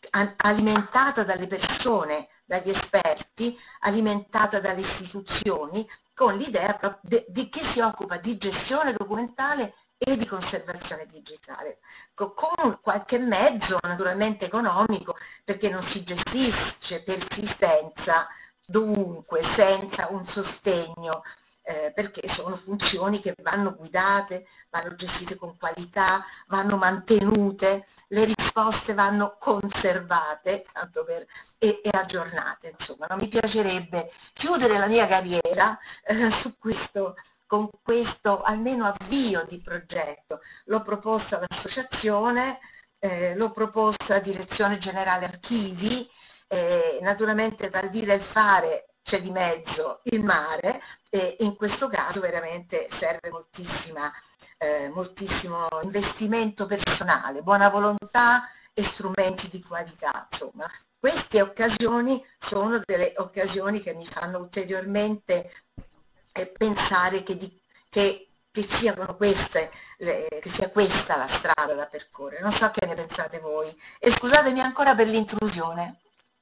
Speaker 6: alimentata dalle persone, dagli esperti, alimentata dalle istituzioni, con l'idea di chi si occupa di gestione documentale e di conservazione digitale, con qualche mezzo naturalmente economico, perché non si gestisce persistenza dovunque senza un sostegno, eh, perché sono funzioni che vanno guidate, vanno gestite con qualità, vanno mantenute, le risposte vanno conservate tanto per, e, e aggiornate. Insomma, non mi piacerebbe chiudere la mia carriera eh, su questo, con questo almeno avvio di progetto. L'ho proposto all'associazione, eh, l'ho proposto alla Direzione Generale Archivi, eh, naturalmente tra il dire e il fare c'è di mezzo il mare, e in questo caso veramente serve moltissima, eh, moltissimo investimento personale, buona volontà e strumenti di qualità. Insomma, queste occasioni sono delle occasioni che mi fanno ulteriormente eh, pensare che, di, che, che siano queste, le, che sia questa la strada da percorrere. Non so che ne pensate voi. E scusatemi ancora per l'intrusione.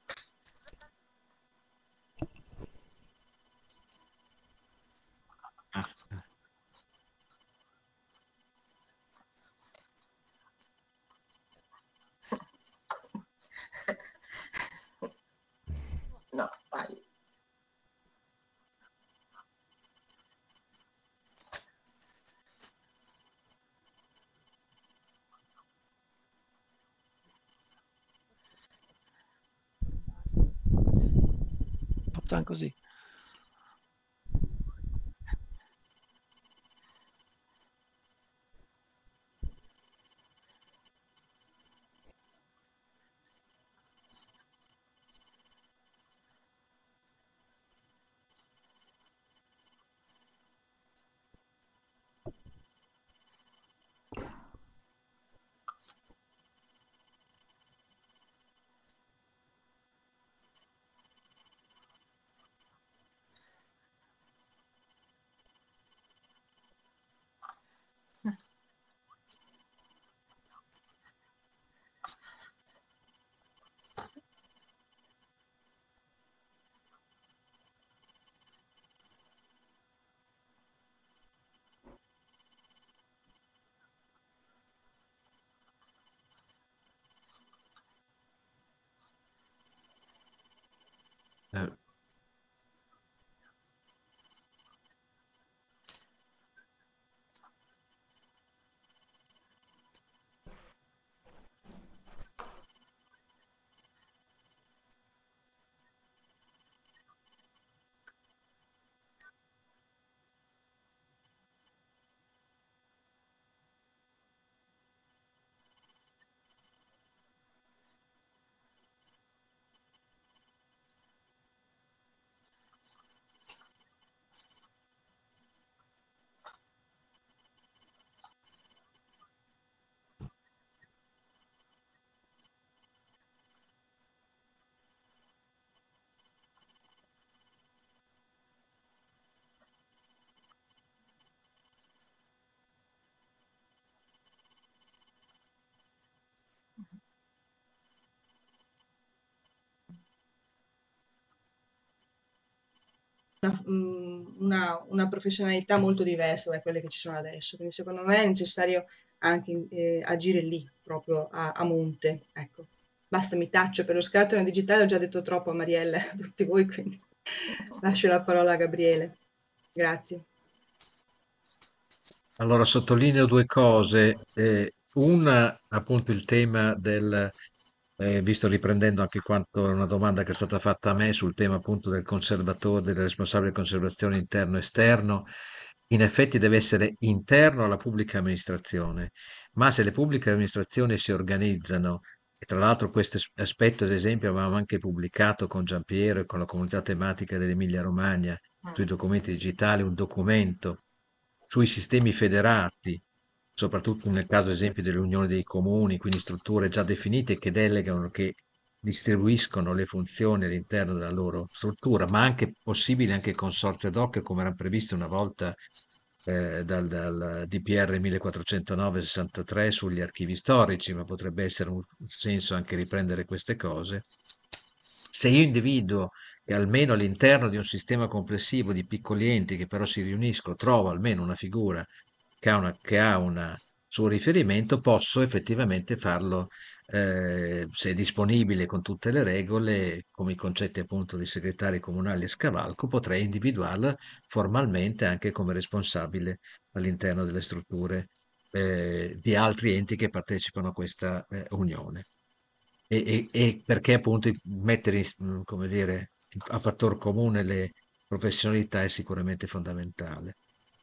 Speaker 6: No, vai.
Speaker 2: Facciamo così.
Speaker 4: Eh,
Speaker 3: una, una, una professionalità molto diversa da quelle che ci sono adesso, quindi secondo me è necessario anche eh, agire lì, proprio a, a monte, ecco. Basta, mi taccio, per lo scarto digitale ho già detto troppo a Mariella, a tutti voi, quindi lascio la parola a Gabriele. Grazie.
Speaker 4: Allora, sottolineo due cose. Eh, una, appunto, il tema del, eh, visto riprendendo anche quanto una domanda che è stata fatta a me sul tema appunto del conservatore, del responsabile conservazione interno e esterno, in effetti deve essere interno alla pubblica amministrazione, ma se le pubbliche amministrazioni si organizzano, e tra l'altro questo es- aspetto, ad esempio, avevamo anche pubblicato con Giampiero e con la comunità tematica dell'Emilia Romagna sui documenti digitali un documento sui sistemi federati, soprattutto nel caso, ad esempio, delle unioni dei comuni, quindi strutture già definite che delegano, che distribuiscono le funzioni all'interno della loro struttura, ma anche possibili anche consorzi ad hoc, come era previsto una volta eh, dal, dal D P R millequattrocentonove sessantatré sugli archivi storici, ma potrebbe essere un senso anche riprendere queste cose. Se io individuo che almeno all'interno di un sistema complessivo di piccoli enti che però si riuniscono, trovo almeno una figura che ha una, che ha una suo riferimento, posso effettivamente farlo, eh, se è disponibile con tutte le regole, come i concetti appunto di segretari comunali e scavalco, potrei individuarla formalmente anche come responsabile all'interno delle strutture eh, di altri enti che partecipano a questa eh, unione. E, e- e perché appunto mettere in- mm, come dire, a fattor comune le professionalità è sicuramente fondamentale.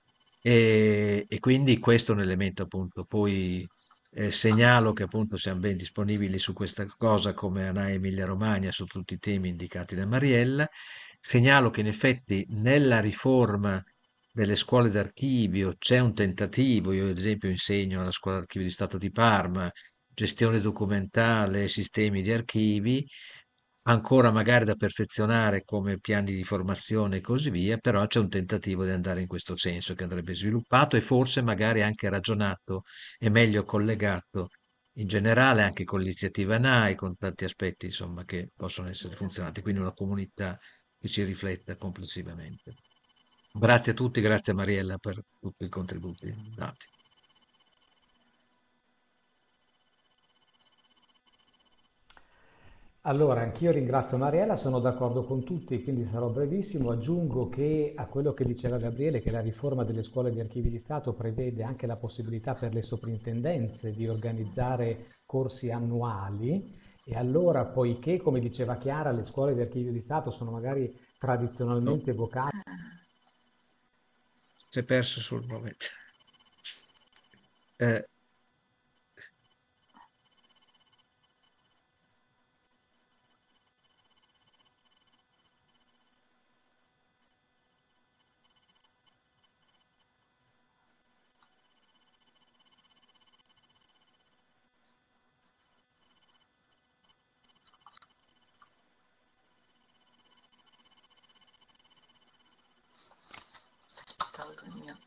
Speaker 4: E, e quindi questo è un elemento appunto. Poi eh, segnalo che appunto siamo ben disponibili su questa cosa come A N A E Emilia Romagna su tutti i temi indicati da Mariella. Segnalo che in effetti nella riforma delle scuole d'archivio c'è un tentativo, io ad esempio insegno alla scuola d'archivio di Stato di Parma, gestione documentale, sistemi di archivi, ancora magari da perfezionare come piani di formazione e così via, però c'è un tentativo di andare in questo senso che andrebbe sviluppato e forse magari anche ragionato e meglio collegato in generale anche con l'iniziativa N A I, con tanti aspetti insomma che possono essere funzionati, quindi una comunità che ci rifletta complessivamente. Grazie a tutti, grazie a Mariella per tutti i contributi dati.
Speaker 5: Allora, anch'io ringrazio Mariella, sono d'accordo con tutti, quindi sarò brevissimo. Aggiungo che a quello che diceva Gabriele, che la riforma delle scuole di archivi di Stato prevede anche la possibilità per le soprintendenze di organizzare corsi annuali e allora, poiché, come diceva Chiara, le scuole di archivio di Stato sono magari
Speaker 4: Oh,
Speaker 5: tradizionalmente vocate.
Speaker 4: si è perso sul momento. Eh,
Speaker 6: Tolgo il mio.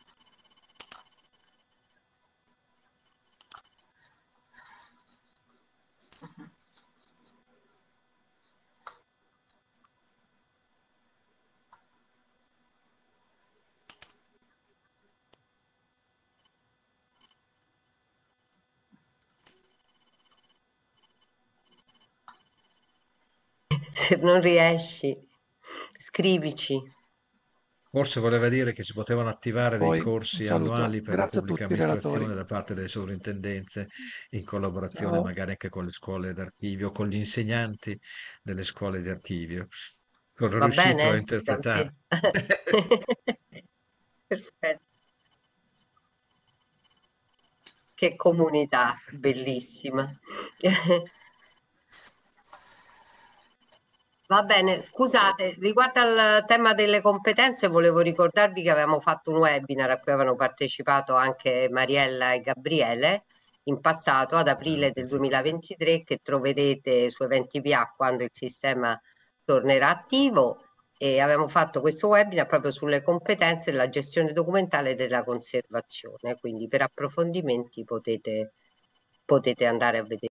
Speaker 1: Se non riesci, scrivici.
Speaker 4: Forse voleva dire che si potevano attivare dei
Speaker 2: Poi un
Speaker 4: corsi
Speaker 2: saluto,
Speaker 4: annuali per la
Speaker 2: grazie a
Speaker 4: pubblica
Speaker 2: tutti i relatori.
Speaker 4: amministrazione da parte delle sovrintendenze, in collaborazione
Speaker 2: Ciao.
Speaker 4: magari anche con le scuole d'archivio, con gli insegnanti delle scuole d'archivio. Sono
Speaker 1: Va
Speaker 4: riuscito a
Speaker 1: bene?
Speaker 4: interpretare.
Speaker 1: Perfetto. Che comunità bellissima. Va bene, scusate, riguardo al tema delle competenze, volevo ricordarvi che avevamo fatto un webinar a cui avevano partecipato anche Mariella e Gabriele in passato, ad aprile del duemilaventitré, che troverete su Eventi V A quando il sistema tornerà attivo. E avevamo fatto questo webinar proprio sulle competenze della gestione documentale e della conservazione, quindi per approfondimenti potete, potete andare a vedere.